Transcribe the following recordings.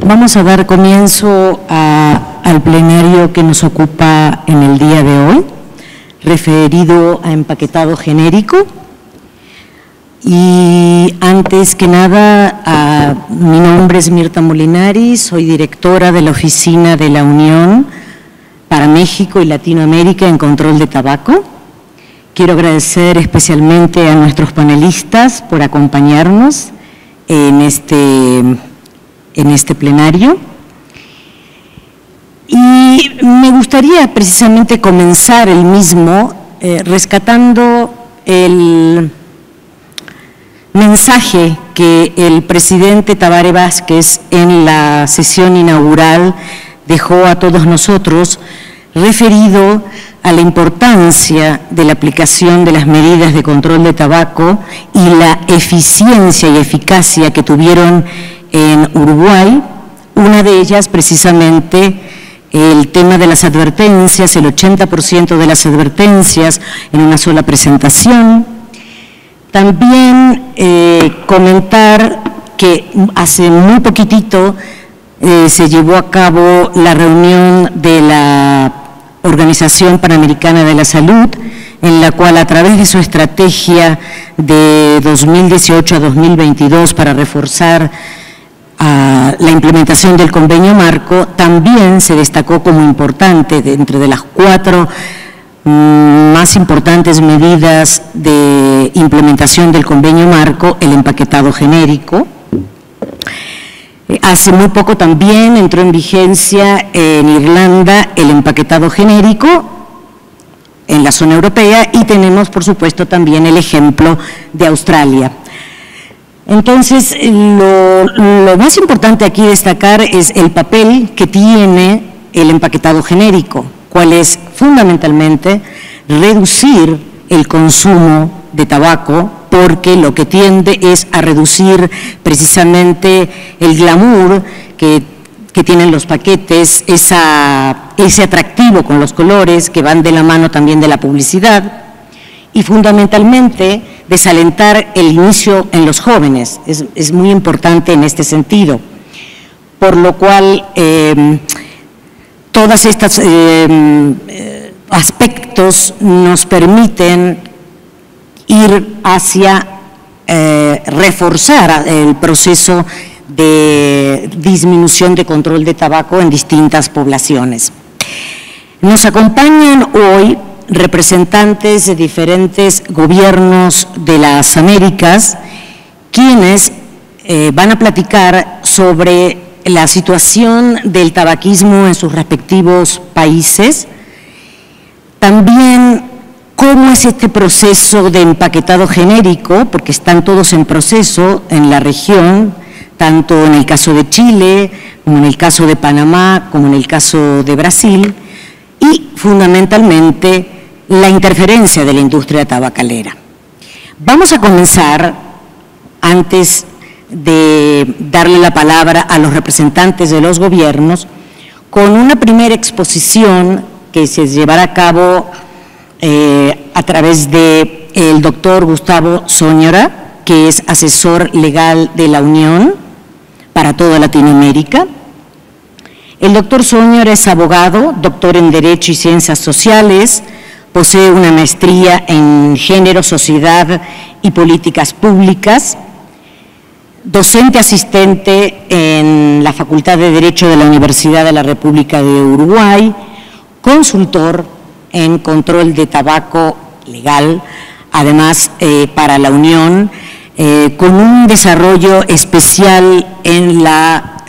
Vamos a dar comienzo al plenario que nos ocupa en el día de hoy, referido a empaquetado genérico. Y antes que nada, mi nombre es Mirta Molinari, soy directora de la Oficina de la Unión para México y Latinoamérica en Control de Tabaco. Quiero agradecer especialmente a nuestros panelistas por acompañarnos en este plenario. Y me gustaría precisamente comenzar el mismo rescatando el mensaje que el presidente Tabaré Vázquez en la sesión inaugural dejó a todos nosotros, referido a la importancia de la aplicación de las medidas de control de tabaco y la eficiencia y eficacia que tuvieron en Uruguay, una de ellas precisamente el tema de las advertencias, el 80% de las advertencias en una sola presentación. También comentar que hace muy poquitito se llevó a cabo la reunión de la Organización Panamericana de la Salud, en la cual a través de su estrategia de 2018 a 2022 para reforzar la implementación del convenio marco, también se destacó como importante, dentro de las 4 más importantes medidas de implementación del convenio marco, el empaquetado genérico. Hace muy poco también entró en vigencia en Irlanda el empaquetado genérico en la zona europea y tenemos, por supuesto, también el ejemplo de Australia. Entonces, lo más importante aquí destacar es el papel que tiene el empaquetado genérico, cuál es fundamentalmente reducir el consumo de tabaco, porque lo que tiende es a reducir precisamente el glamour que tienen los paquetes, ese atractivo con los colores que van de la mano también de la publicidad, y fundamentalmente desalentar el inicio en los jóvenes, es muy importante en este sentido, por lo cual todos estos aspectos nos permiten ir hacia reforzar el proceso de disminución de control de tabaco en distintas poblaciones. Nos acompañan hoy representantes de diferentes gobiernos de las Américas, quienes van a platicar sobre la situación del tabaquismo en sus respectivos países, también cómo es este proceso de empaquetado genérico, porque están todos en proceso en la región, tanto en el caso de Chile, como en el caso de Panamá, como en el caso de Brasil, y fundamentalmente la interferencia de la industria tabacalera. Vamos a comenzar, antes de darle la palabra a los representantes de los gobiernos, con una primera exposición que se llevará a cabo a través del doctor Gustavo Zóñora, que es asesor legal de la Unión para toda Latinoamérica. El doctor Zóñora es abogado, doctor en Derecho y Ciencias Sociales, posee una maestría en Género, Sociedad y Políticas Públicas, docente asistente en la Facultad de Derecho de la Universidad de la República de Uruguay, consultor en control de tabaco legal, además para la Unión, con un desarrollo especial en la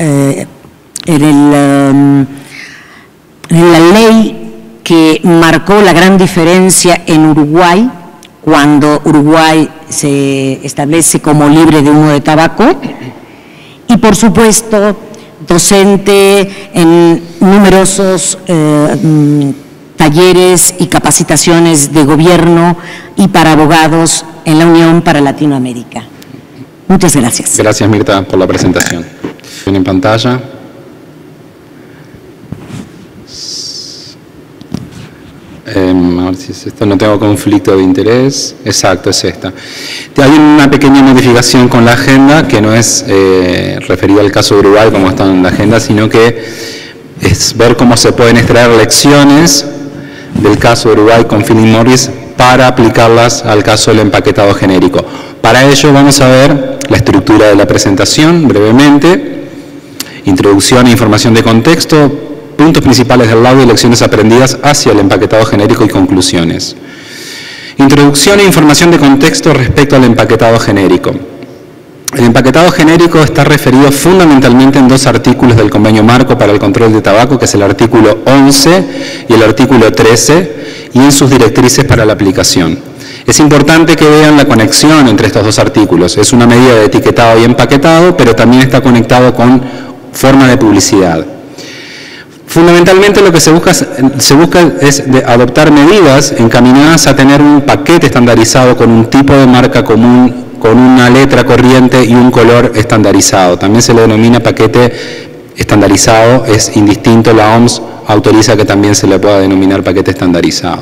ley que marcó la gran diferencia en Uruguay, cuando Uruguay se establece como libre de humo de tabaco, y por supuesto docente en numerosos talleres y capacitaciones de gobierno y para abogados en la Unión para Latinoamérica. Muchas gracias. Gracias, Mirta, por la presentación. En pantalla. A ver si si es esto, no tengo conflicto de interés. Exacto, es esta. Hay una pequeña modificación con la agenda que no es referida al caso de Uruguay como está en la agenda, sino que es ver cómo se pueden extraer lecciones del caso de Uruguay con Philip Morris para aplicarlas al caso del empaquetado genérico. Para ello vamos a ver la estructura de la presentación brevemente, introducción e información de contexto, puntos principales del laudo y lecciones aprendidas hacia el empaquetado genérico y conclusiones. Introducción e información de contexto respecto al empaquetado genérico. El empaquetado genérico está referido fundamentalmente en dos artículos del Convenio Marco para el Control de Tabaco, que es el artículo 11 y el artículo 13, y en sus directrices para la aplicación. Es importante que vean la conexión entre estos dos artículos. Es una medida de etiquetado y empaquetado, pero también está conectado con forma de publicidad. Fundamentalmente lo que se busca es adoptar medidas encaminadas a tener un paquete estandarizado con un tipo de marca común, con una letra corriente y un color estandarizado. También se le denomina paquete estandarizado, es indistinto, la OMS autoriza que también se le pueda denominar paquete estandarizado.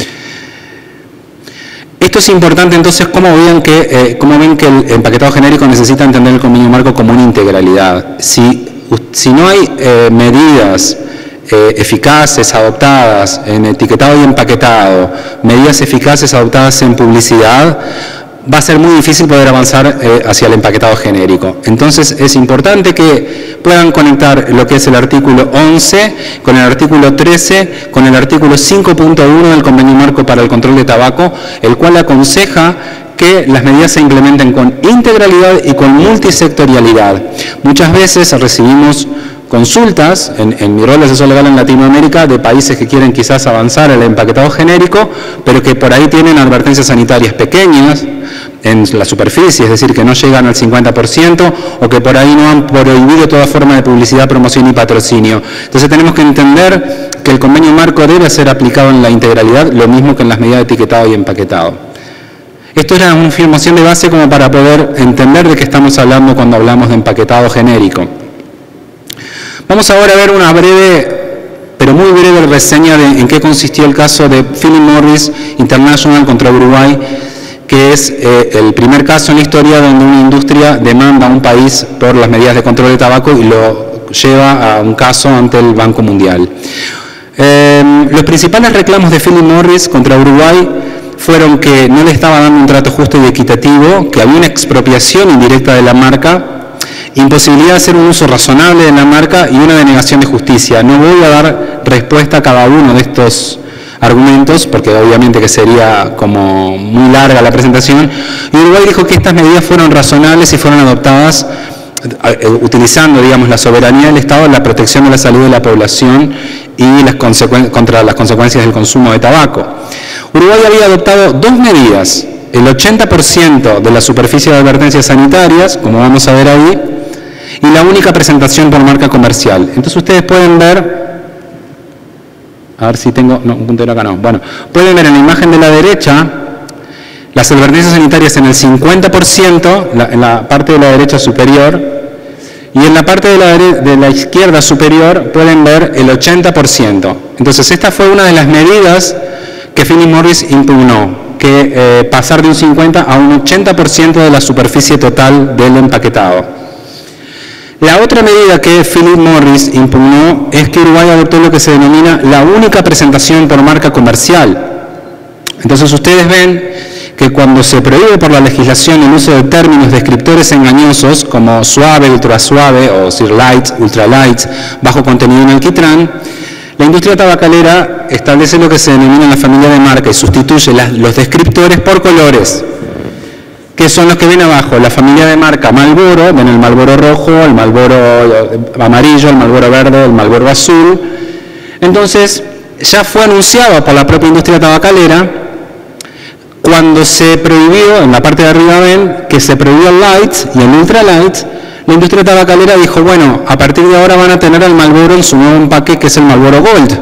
Esto es importante, entonces, ¿cómo ven que el empaquetado genérico necesita entender el convenio marco como una integralidad? Si no hay medidas eficaces adoptadas en etiquetado y empaquetado, medidas eficaces adoptadas en publicidad, va a ser muy difícil poder avanzar hacia el empaquetado genérico. Entonces es importante que puedan conectar lo que es el artículo 11 con el artículo 13, con el artículo 5.1 del Convenio Marco para el Control de Tabaco, el cual aconseja que las medidas se implementen con integralidad y con multisectorialidad. Muchas veces recibimos consultas, en mi rol de asesor legal en Latinoamérica, de países que quieren quizás avanzar el empaquetado genérico, pero que por ahí tienen advertencias sanitarias pequeñas en la superficie, es decir, que no llegan al 50%, o que por ahí no han prohibido toda forma de publicidad, promoción y patrocinio. Entonces tenemos que entender que el convenio marco debe ser aplicado en la integralidad, lo mismo que en las medidas de etiquetado y empaquetado. Esto era una afirmación de base como para poder entender de qué estamos hablando cuando hablamos de empaquetado genérico. Vamos ahora a ver una breve, pero muy breve reseña de en qué consistió el caso de Philip Morris International contra Uruguay, que es el primer caso en la historia donde una industria demanda a un país por las medidas de control de tabaco y lo lleva a un caso ante el Banco Mundial. Los principales reclamos de Philip Morris contra Uruguay fueron que no le estaba dando un trato justo y equitativo, que había una expropiación indirecta de la marca, imposibilidad de hacer un uso razonable de la marca y una denegación de justicia. No voy a dar respuesta a cada uno de estos argumentos, porque obviamente que sería como muy larga la presentación. Y Uruguay dijo que estas medidas fueron razonables y fueron adoptadas utilizando, digamos, la soberanía del Estado, la protección de la salud de la población y contra las consecuencias del consumo de tabaco. Uruguay había adoptado dos medidas: el 80% de la superficie de advertencias sanitarias, como vamos a ver ahí, y la única presentación por marca comercial. Entonces ustedes pueden ver, a ver si tengo, no, un puntero acá no, bueno, pueden ver en la imagen de la derecha las advertencias sanitarias en el 50%, en la parte de la derecha superior, y en la parte de la izquierda superior pueden ver el 80%. Entonces esta fue una de las medidas que Philip Morris impugnó, que pasar de un 50 a un 80% de la superficie total del empaquetado. La otra medida que Philip Morris impugnó es que Uruguay adoptó lo que se denomina la única presentación por marca comercial. Entonces ustedes ven que cuando se prohíbe por la legislación el uso de términos descriptores engañosos como suave, ultra suave o light, ultra light, bajo contenido en alquitrán, la industria tabacalera establece lo que se denomina la familia de marca y sustituye los descriptores por colores, que son los que ven abajo: la familia de marca Marlboro, ven el Marlboro rojo, el Marlboro amarillo, el Marlboro verde, el Marlboro azul. Entonces, ya fue anunciado por la propia industria tabacalera cuando se prohibió, en la parte de arriba ven, que se prohibió el light y el ultra light. La industria tabacalera dijo, bueno, a partir de ahora van a tener el Marlboro en su nuevo empaque, que es el Marlboro Gold,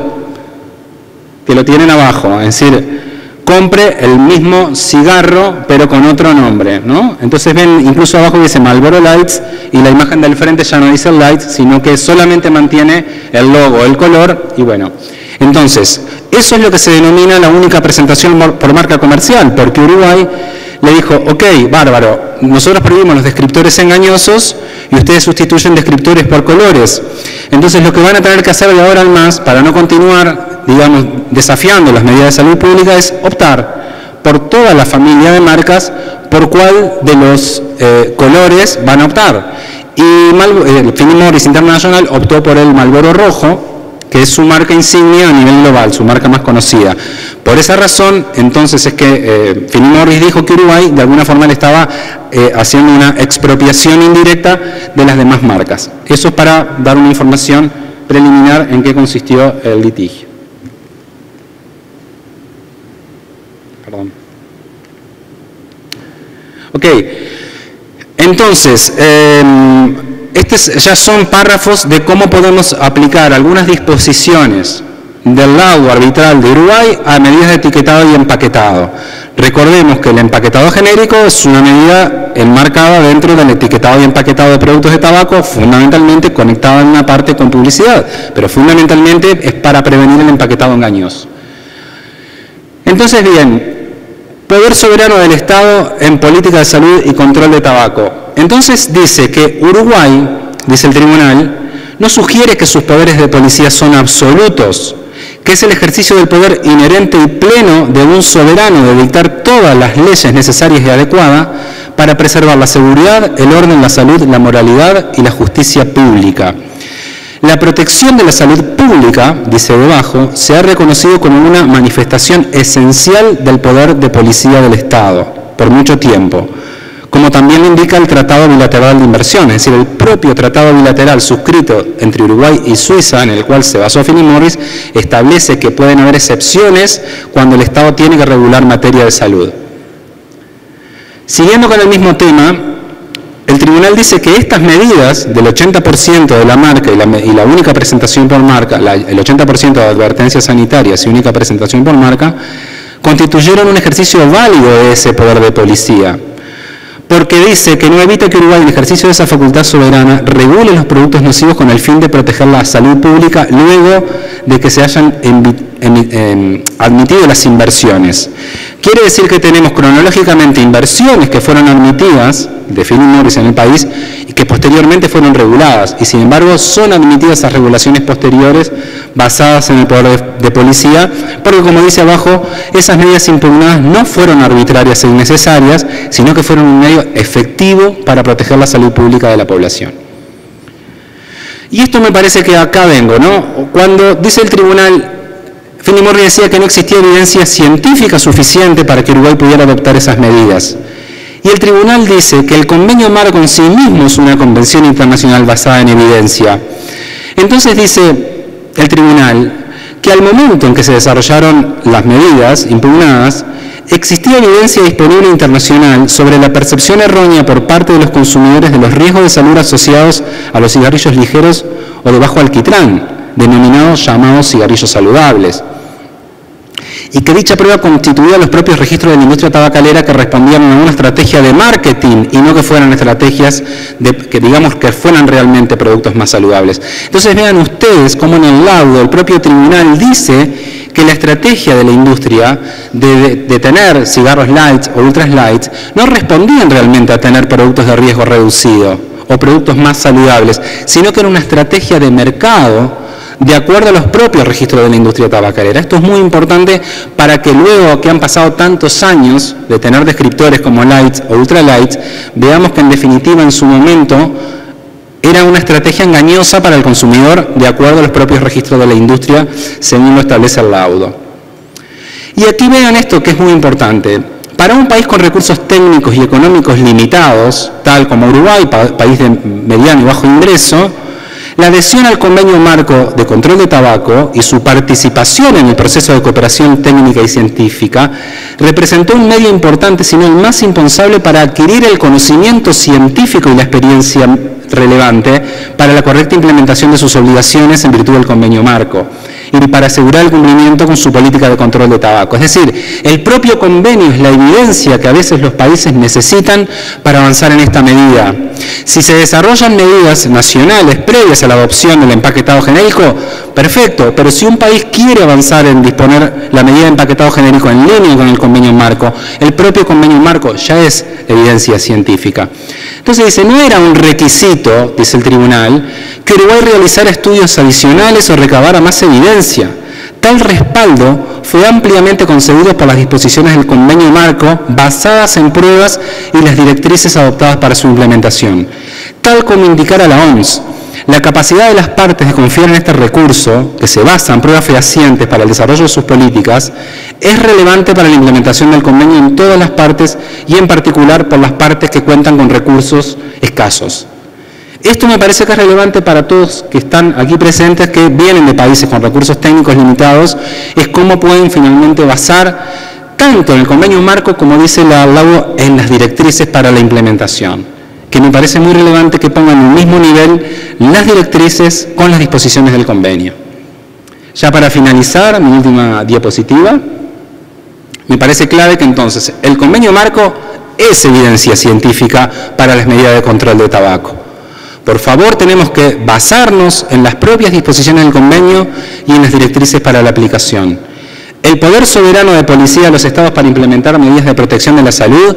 que lo tienen abajo, es decir, compre el mismo cigarro pero con otro nombre, ¿no? Entonces ven, incluso abajo dice Marlboro Lights y la imagen del frente ya no dice Light, sino que solamente mantiene el logo, el color, y bueno. Entonces, Eso es lo que se denomina la única presentación por marca comercial, porque Uruguay le dijo, ok, bárbaro, nosotros prohibimos los descriptores engañosos y ustedes sustituyen descriptores por colores. Entonces lo que van a tener que hacer de ahora en más, para no continuar, digamos, desafiando las medidas de salud pública, es optar por toda la familia de marcas por cuál de los colores van a optar. Y Philip Morris International optó por el Marlboro rojo, que es su marca insignia a nivel global, su marca más conocida. Por esa razón, entonces, es que Philip Morris dijo que Uruguay, de alguna forma, le estaba haciendo una expropiación indirecta de las demás marcas. Eso es para dar una información preliminar en qué consistió el litigio. Perdón. Ok, entonces, estos ya son párrafos de cómo podemos aplicar algunas disposiciones del laudo arbitral de Uruguay a medidas de etiquetado y empaquetado. Recordemos que el empaquetado genérico es una medida enmarcada dentro del etiquetado y empaquetado de productos de tabaco, fundamentalmente conectada en una parte con publicidad, pero fundamentalmente es para prevenir el empaquetado engañoso. Entonces, bien, poder soberano del Estado en política de salud y control de tabaco. Entonces dice que Uruguay, dice el tribunal, no sugiere que sus poderes de policía son absolutos, que es el ejercicio del poder inherente y pleno de un soberano de dictar todas las leyes necesarias y adecuadas para preservar la seguridad, el orden, la salud, la moralidad y la justicia pública. La protección de la salud pública, dice debajo, se ha reconocido como una manifestación esencial del poder de policía del Estado por mucho tiempo, como también lo indica el Tratado Bilateral de Inversión, es decir, el propio tratado bilateral suscrito entre Uruguay y Suiza, en el cual se basó Philip Morris, establece que pueden haber excepciones cuando el Estado tiene que regular materia de salud. Siguiendo con el mismo tema, el tribunal dice que estas medidas del 80% de la marca y la única presentación por marca, el 80% de advertencias sanitarias y única presentación por marca, constituyeron un ejercicio válido de ese poder de policía, porque dice que no evita que Uruguay, en el ejercicio de esa facultad soberana, regule los productos nocivos con el fin de proteger la salud pública luego de que se hayan admitido las inversiones. Quiere decir que tenemos cronológicamente inversiones que fueron admitidas de Philip Morris en el país y que posteriormente fueron reguladas, y sin embargo son admitidas esas regulaciones posteriores basadas en el poder de policía, porque como dice abajo, esas medidas impugnadas no fueron arbitrarias e innecesarias, sino que fueron un medio efectivo para proteger la salud pública de la población. Y esto me parece que acá vengo, ¿no? Cuando dice el tribunal, Philip Morris decía que no existía evidencia científica suficiente para que Uruguay pudiera adoptar esas medidas. Y el tribunal dice que el convenio marco en sí mismo es una convención internacional basada en evidencia. Entonces dice el tribunal que al momento en que se desarrollaron las medidas impugnadas, existía evidencia disponible internacional sobre la percepción errónea por parte de los consumidores de los riesgos de salud asociados a los cigarrillos ligeros o de bajo alquitrán, denominados llamados cigarrillos saludables, y que dicha prueba constituía los propios registros de la industria tabacalera que respondían a una estrategia de marketing y no que fueran estrategias que digamos que fueran realmente productos más saludables. Entonces vean ustedes cómo en el laudo el propio tribunal dice que la estrategia de la industria de tener cigarros light o ultras light no respondían realmente a tener productos de riesgo reducido o productos más saludables, sino que era una estrategia de mercado de acuerdo a los propios registros de la industria tabacalera. Esto es muy importante para que luego que han pasado tantos años de tener descriptores como light o ultra light, veamos que en definitiva en su momento era una estrategia engañosa para el consumidor de acuerdo a los propios registros de la industria, según lo establece el laudo. Y aquí vean esto que es muy importante. Para un país con recursos técnicos y económicos limitados, tal como Uruguay, país de mediano y bajo ingreso, la adhesión al convenio marco de control de tabaco y su participación en el proceso de cooperación técnica y científica representó un medio importante, si no el más indispensable, para adquirir el conocimiento científico y la experiencia relevante para la correcta implementación de sus obligaciones en virtud del convenio marco. y para asegurar el cumplimiento con su política de control de tabaco. Es decir, el propio convenio es la evidencia que a veces los países necesitan para avanzar en esta medida. Si se desarrollan medidas nacionales previas a la adopción del empaquetado genérico, perfecto, pero si un país quiere avanzar en disponer la medida de empaquetado genérico en línea con el convenio marco, el propio convenio marco ya es evidencia científica. Entonces dice, no era un requisito, dice el tribunal, que Uruguay realizara estudios adicionales o recabara más evidencia. Tal respaldo fue ampliamente concedido por las disposiciones del convenio marco basadas en pruebas y las directrices adoptadas para su implementación. Tal como indicara la OMS, la capacidad de las partes de confiar en este recurso, que se basa en pruebas fehacientes para el desarrollo de sus políticas, es relevante para la implementación del convenio en todas las partes y en particular por las partes que cuentan con recursos escasos. Esto me parece que es relevante para todos que están aquí presentes, que vienen de países con recursos técnicos limitados, es cómo pueden finalmente basar tanto en el convenio marco como dice la LAU en las directrices para la implementación, que me parece muy relevante que pongan en el mismo nivel las directrices con las disposiciones del convenio. Ya para finalizar, mi última diapositiva, me parece clave que entonces el convenio marco es evidencia científica para las medidas de control de tabaco. Por favor, tenemos que basarnos en las propias disposiciones del convenio y en las directrices para la aplicación. El poder soberano de policía de los estados para implementar medidas de protección de la salud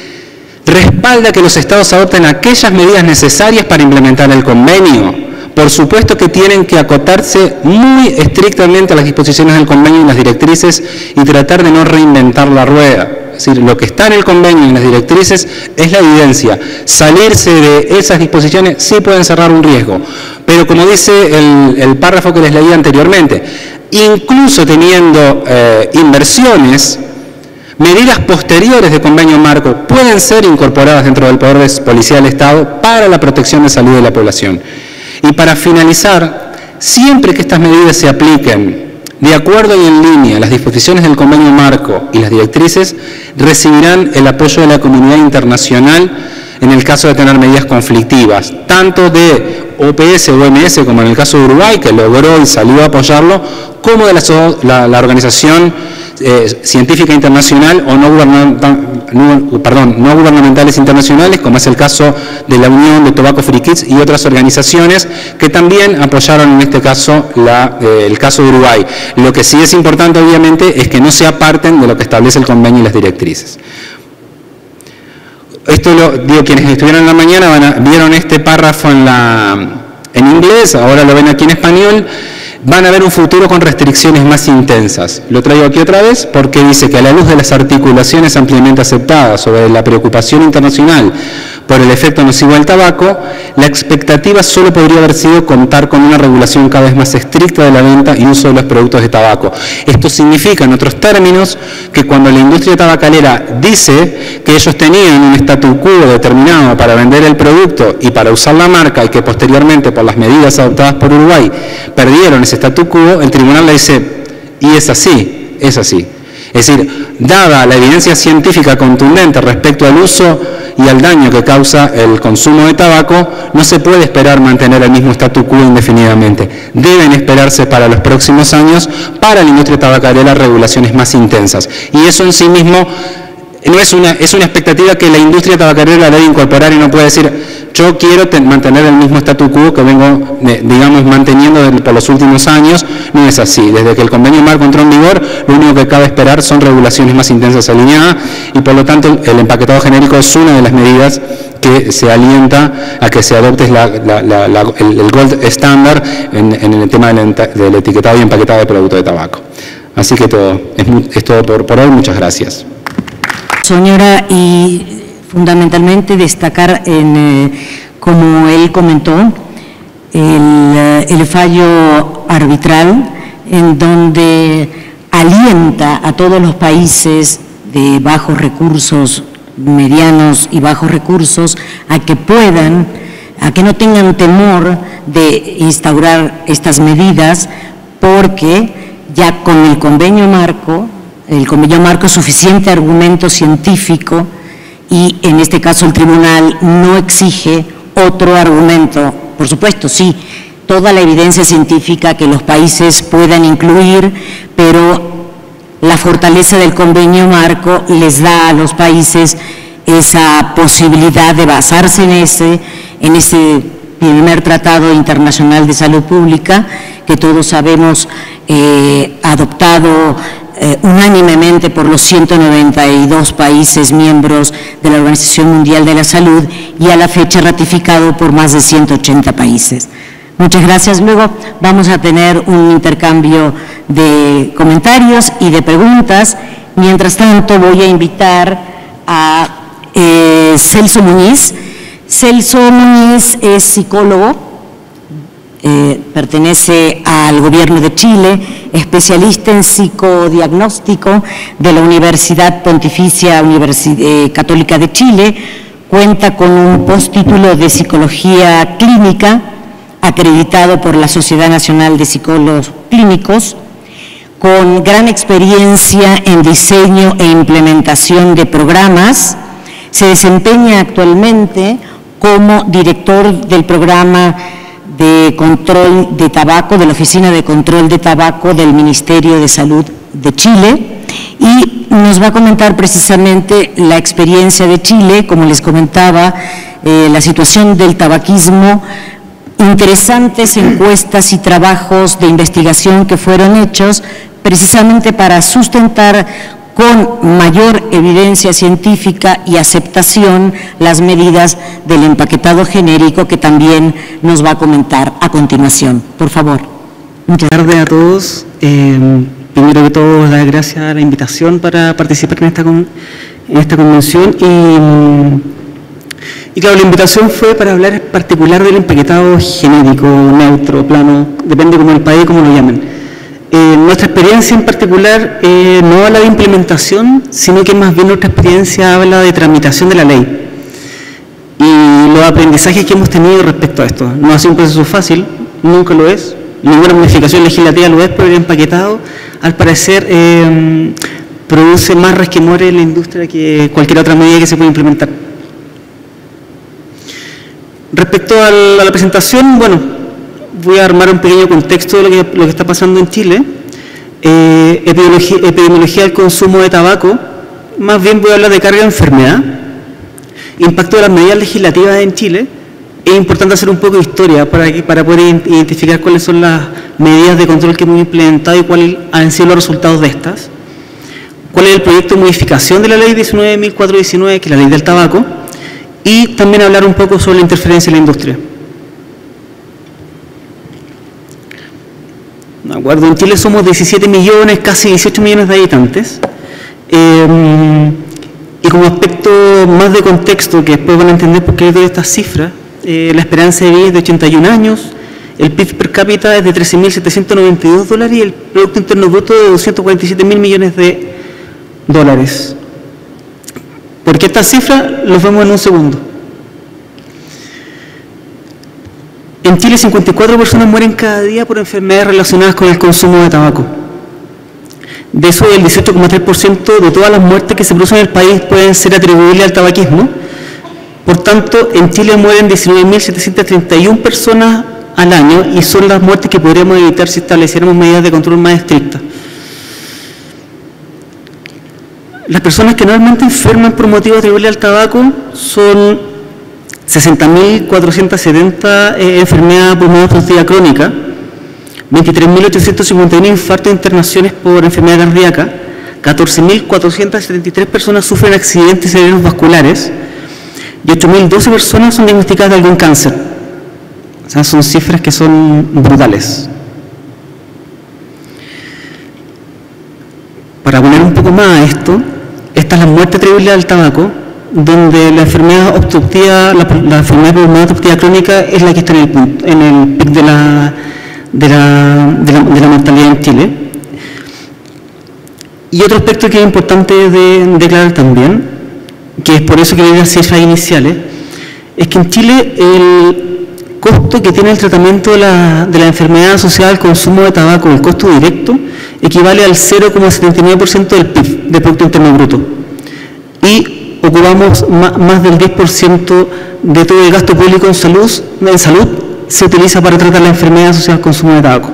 respalda que los estados adopten aquellas medidas necesarias para implementar el convenio. Por supuesto que tienen que acotarse muy estrictamente a las disposiciones del convenio y las directrices y tratar de no reinventar la rueda. Es decir, lo que está en el convenio y en las directrices es la evidencia. Salirse de esas disposiciones sí puede encerrar un riesgo, pero como dice el párrafo que les leí anteriormente, incluso teniendo inversiones, medidas posteriores de convenio marco pueden ser incorporadas dentro del poder policial del Estado para la protección de salud de la población. Y para finalizar, siempre que estas medidas se apliquen de acuerdo y en línea a las disposiciones del convenio marco y las directrices, recibirán el apoyo de la comunidad internacional en el caso de tener medidas conflictivas, tanto de OPS o OMS, como en el caso de Uruguay, que logró y salió a apoyarlo, como de la Organización Científica Internacional o no gubernamentales internacionales, como es el caso de la Unión de Tobacco Free Kids y otras organizaciones que también apoyaron en este caso el caso de Uruguay. Lo que sí es importante, obviamente, es que no se aparten de lo que establece el convenio y las directrices. Esto lo digo, quienes estuvieron en la mañana vieron este párrafo en inglés, ahora lo ven aquí en español. Van a ver un futuro con restricciones más intensas. Lo traigo aquí otra vez porque dice que a la luz de las articulaciones ampliamente aceptadas sobre la preocupación internacional por el efecto nocivo del tabaco, la expectativa solo podría haber sido contar con una regulación cada vez más estricta de la venta y uso de los productos de tabaco. Esto significa, en otros términos, que cuando la industria tabacalera dice que ellos tenían un statu quo determinado para vender el producto y para usar la marca y que posteriormente por las medidas adoptadas por Uruguay perdieron ese statu quo, el tribunal le dice, y es así, es así. Es decir, dada la evidencia científica contundente respecto al uso y al daño que causa el consumo de tabaco, no se puede esperar mantener el mismo statu quo indefinidamente. Deben esperarse para los próximos años para la industria tabacalera regulaciones más intensas. Y eso en sí mismo no es una expectativa que la industria tabacalera debe incorporar y no puede decir, yo quiero mantener el mismo statu quo que vengo, digamos, manteniendo por los últimos años. No es así. Desde que el convenio marco entró en vigor, lo único que cabe esperar son regulaciones más intensas alineadas y por lo tanto el empaquetado genérico es una de las medidas que se alienta a que se adopte el gold standard en el tema del etiquetado y empaquetado de productos de tabaco. Así que es todo por hoy. Muchas gracias. Señora, y fundamentalmente destacar, como él comentó, el fallo arbitral en donde alienta a todos los países de bajos recursos, medianos y bajos recursos, a que no tengan temor de instaurar estas medidas, porque ya con el convenio marco es suficiente argumento científico y en este caso el tribunal no exige otro argumento. Por supuesto, sí, toda la evidencia científica que los países puedan incluir, pero la fortaleza del convenio marco les da a los países esa posibilidad de basarse en ese primer tratado internacional de salud pública que todos sabemos adoptado unánimemente por los 192 países miembros de la Organización Mundial de la Salud y a la fecha ratificado por más de 180 países. Muchas gracias. Luego vamos a tener un intercambio de comentarios y de preguntas. Mientras tanto, voy a invitar a Celso Muñiz. Celso Muñiz es psicólogo, pertenece al Gobierno de Chile, especialista en psicodiagnóstico de la Universidad Pontificia Católica de Chile, cuenta con un postítulo de Psicología Clínica, acreditado por la Sociedad Nacional de Psicólogos Clínicos, con gran experiencia en diseño e implementación de programas. Se desempeña actualmente como director del programa de control de tabaco, de la Oficina de Control de Tabaco del Ministerio de Salud de Chile, y nos va a comentar precisamente la experiencia de Chile, como les comentaba, la situación del tabaquismo, interesantes encuestas y trabajos de investigación que fueron hechos precisamente para sustentar con mayor evidencia científica y aceptación las medidas del empaquetado genérico, que también nos va a comentar a continuación. Por favor. Muchas tardes a todos. Primero que todo, dar gracias a la invitación para participar en esta convención. Y claro, la invitación fue para hablar en particular del empaquetado genérico, neutro, plano, depende como el país, como lo llamen. Nuestra experiencia en particular no habla de implementación, sino que más bien nuestra experiencia habla de tramitación de la ley y los aprendizajes que hemos tenido respecto a esto. No ha sido un proceso fácil, nunca lo es, ninguna modificación legislativa lo es, pero el empaquetado, al parecer, produce más resquemores en la industria que cualquier otra medida que se pueda implementar. Respecto a la presentación, bueno, voy a armar un pequeño contexto de lo que está pasando en Chile. Epidemiología del consumo de tabaco, más bien voy a hablar de carga de enfermedad, impacto de las medidas legislativas en Chile. Es importante hacer un poco de historia para poder identificar cuáles son las medidas de control que hemos implementado y cuáles han sido los resultados de estas. Cuál es el proyecto de modificación de la ley 19.419, que es la ley del tabaco, y también hablar un poco sobre la interferencia en la industria. ¿De acuerdo? En Chile somos 17 millones, casi 18 millones de habitantes. Y como aspecto más de contexto, que después van a entender por qué les doy estas cifras, la esperanza de vida es de 81 años, el PIB per cápita es de $13.792 y el Producto Interno Bruto de 247.000 millones de dólares. ¿Por qué estas cifras? Los vemos en un segundo. En Chile, 54 personas mueren cada día por enfermedades relacionadas con el consumo de tabaco. De eso, el 18,3% de todas las muertes que se producen en el país pueden ser atribuibles al tabaquismo. Por tanto, en Chile mueren 19.731 personas al año y son las muertes que podríamos evitar si estableciéramos medidas de control más estrictas. Las personas que normalmente enferman por motivos atribuibles al tabaco son 60.470 enfermedades pulmonar obstructiva crónica, 23.851 infartos e internaciones por enfermedad cardíaca, 14.473 personas sufren accidentes cerebrovasculares y 8.012 personas son diagnosticadas de algún cáncer. O sea, son cifras que son brutales. Para poner un poco más a esto, esta es la muerte atribuible al tabaco, donde la enfermedad obstructiva, la enfermedad pulmonar obstructiva crónica es la que está en el pic de la mortalidad en Chile. Y otro aspecto que es importante de declarar también, que es por eso que vienen las cifras iniciales, es que en Chile el costo que tiene el tratamiento de la enfermedad asociada al consumo de tabaco, el costo directo, equivale al 0,79% del PIB, del Producto Interno Bruto. Y ocupamos más del 10% de todo el gasto público en salud se utiliza para tratar la enfermedad asociada al consumo de tabaco.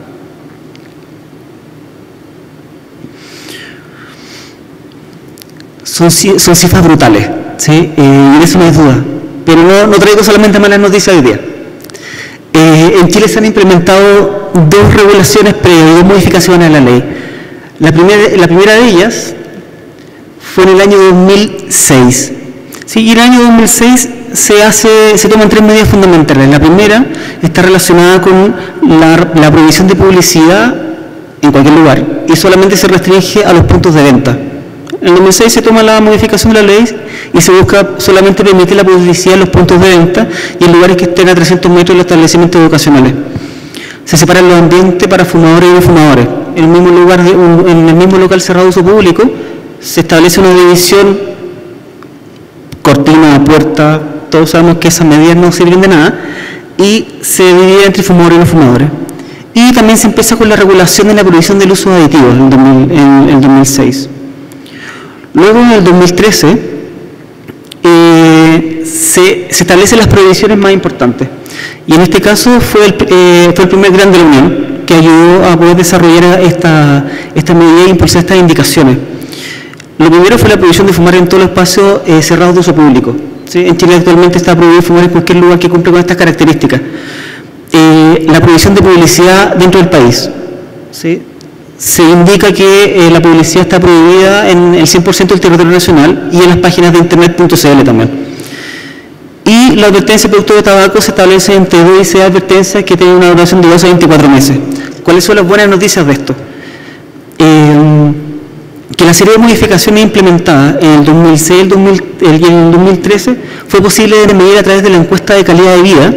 Son cifras brutales, ¿sí? Y eso no es duda. Pero no traigo solamente malas noticias hoy día. En Chile se han implementado 2 regulaciones previas y 2 modificaciones a la ley. La primera de ellas fue en el año 2006. ¿Sí? Y en el año 2006 se toman 3 medidas fundamentales. La primera está relacionada con la prohibición de publicidad en cualquier lugar y solamente se restringe a los puntos de venta. En el 2006 se toma la modificación de la ley y se busca solamente permitir la publicidad en los puntos de venta y en lugares que estén a 300 metros de los establecimientos educacionales. Se separan los ambientes para fumadores y no fumadores. En el mismo local cerrado de uso público se establece una división, cortina, puerta, todos sabemos que esas medidas no sirven de nada, y se divide entre fumadores y no fumadores. Y también se empieza con la regulación de la prohibición del uso de aditivos en el 2006. Luego, en el 2013, se establecen las prohibiciones más importantes. Y en este caso fue el primer grant de la Unión que ayudó a poder desarrollar esta medida e impulsar estas indicaciones. Lo primero fue la prohibición de fumar en todos los espacios cerrados de uso público. ¿Sí? En Chile actualmente está prohibido fumar en cualquier lugar que cumpla con estas características. La prohibición de publicidad dentro del país. ¿Sí? Se indica que la publicidad está prohibida en el 100% del territorio nacional y en las páginas de internet.cl también. Y la advertencia de productos de tabaco se establece entre 2 y 6 advertencias que tienen una duración de 12 a 24 meses. ¿Cuáles son las buenas noticias de esto? Que la serie de modificaciones implementadas en el 2006 y en el 2013 fue posible de medir a través de la encuesta de calidad de vida,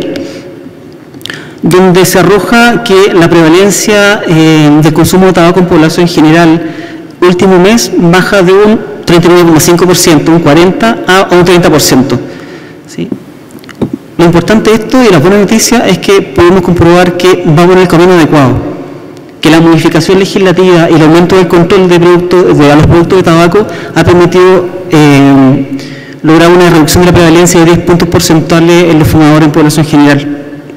donde se arroja que la prevalencia del consumo de tabaco en población en general último mes baja de un 39,5%, un 40% a un 30%. ¿Sí? Lo importante de esto y la buena noticia es que podemos comprobar que vamos en el camino adecuado, que la modificación legislativa y el aumento del control de los productos de tabaco ha permitido lograr una reducción de la prevalencia de 10 puntos porcentuales en los fumadores en población general.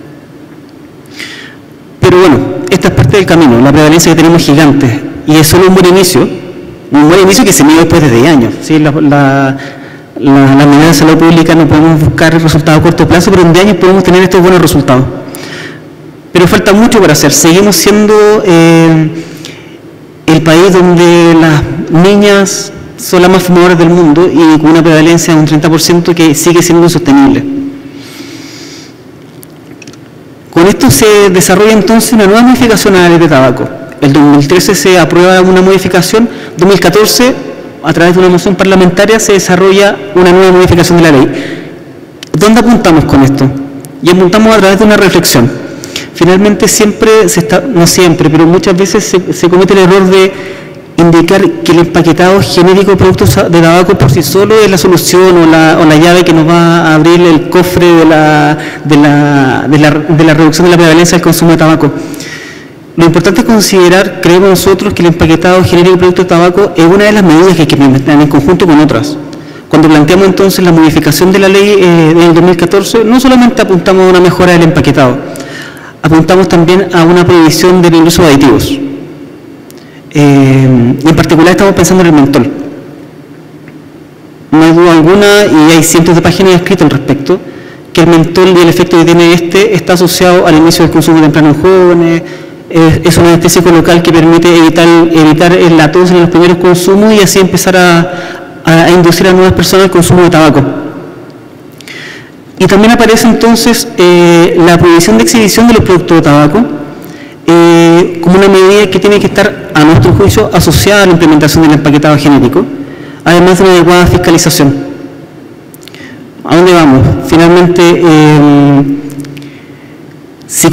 Pero bueno, esta es parte del camino, la prevalencia que tenemos es gigante y es solo un buen inicio que se mide después de 10 años. ¿Sí? La medida de salud pública no podemos buscar resultados a corto plazo, pero en 10 años podemos tener estos buenos resultados. Pero falta mucho por hacer. Seguimos siendo el país donde las niñas son las más fumadoras del mundo y con una prevalencia de un 30% que sigue siendo insostenible. Con esto se desarrolla entonces una nueva modificación a la ley de tabaco. El 2013 se aprueba una modificación, 2014 a través de una moción parlamentaria se desarrolla una nueva modificación de la ley. ¿Dónde apuntamos con esto? Y apuntamos a través de una reflexión. Finalmente no siempre, pero muchas veces se comete el error de indicar que el empaquetado genérico de productos de tabaco por sí solo es la solución o la llave que nos va a abrir el cofre de la reducción de la prevalencia del consumo de tabaco. Lo importante es considerar, creemos nosotros, que el empaquetado genérico de productos de tabaco es una de las medidas que hay que implementar en conjunto con otras. Cuando planteamos entonces la modificación de la ley del 2014, no solamente apuntamos a una mejora del empaquetado, apuntamos también a una prohibición del uso de aditivos. En particular estamos pensando en el mentol. No hay duda alguna, y hay cientos de páginas escritas al respecto, que el mentol y el efecto que tiene está asociado al inicio del consumo temprano en jóvenes. Es un anestésico local que permite evitar la tos en los primeros consumos y así empezar a inducir a nuevas personas al consumo de tabaco. Y también aparece entonces la prohibición de exhibición de los productos de tabaco como una medida que tiene que estar, a nuestro juicio, asociada a la implementación del empaquetado genérico, además de una adecuada fiscalización. ¿A dónde vamos? Finalmente, si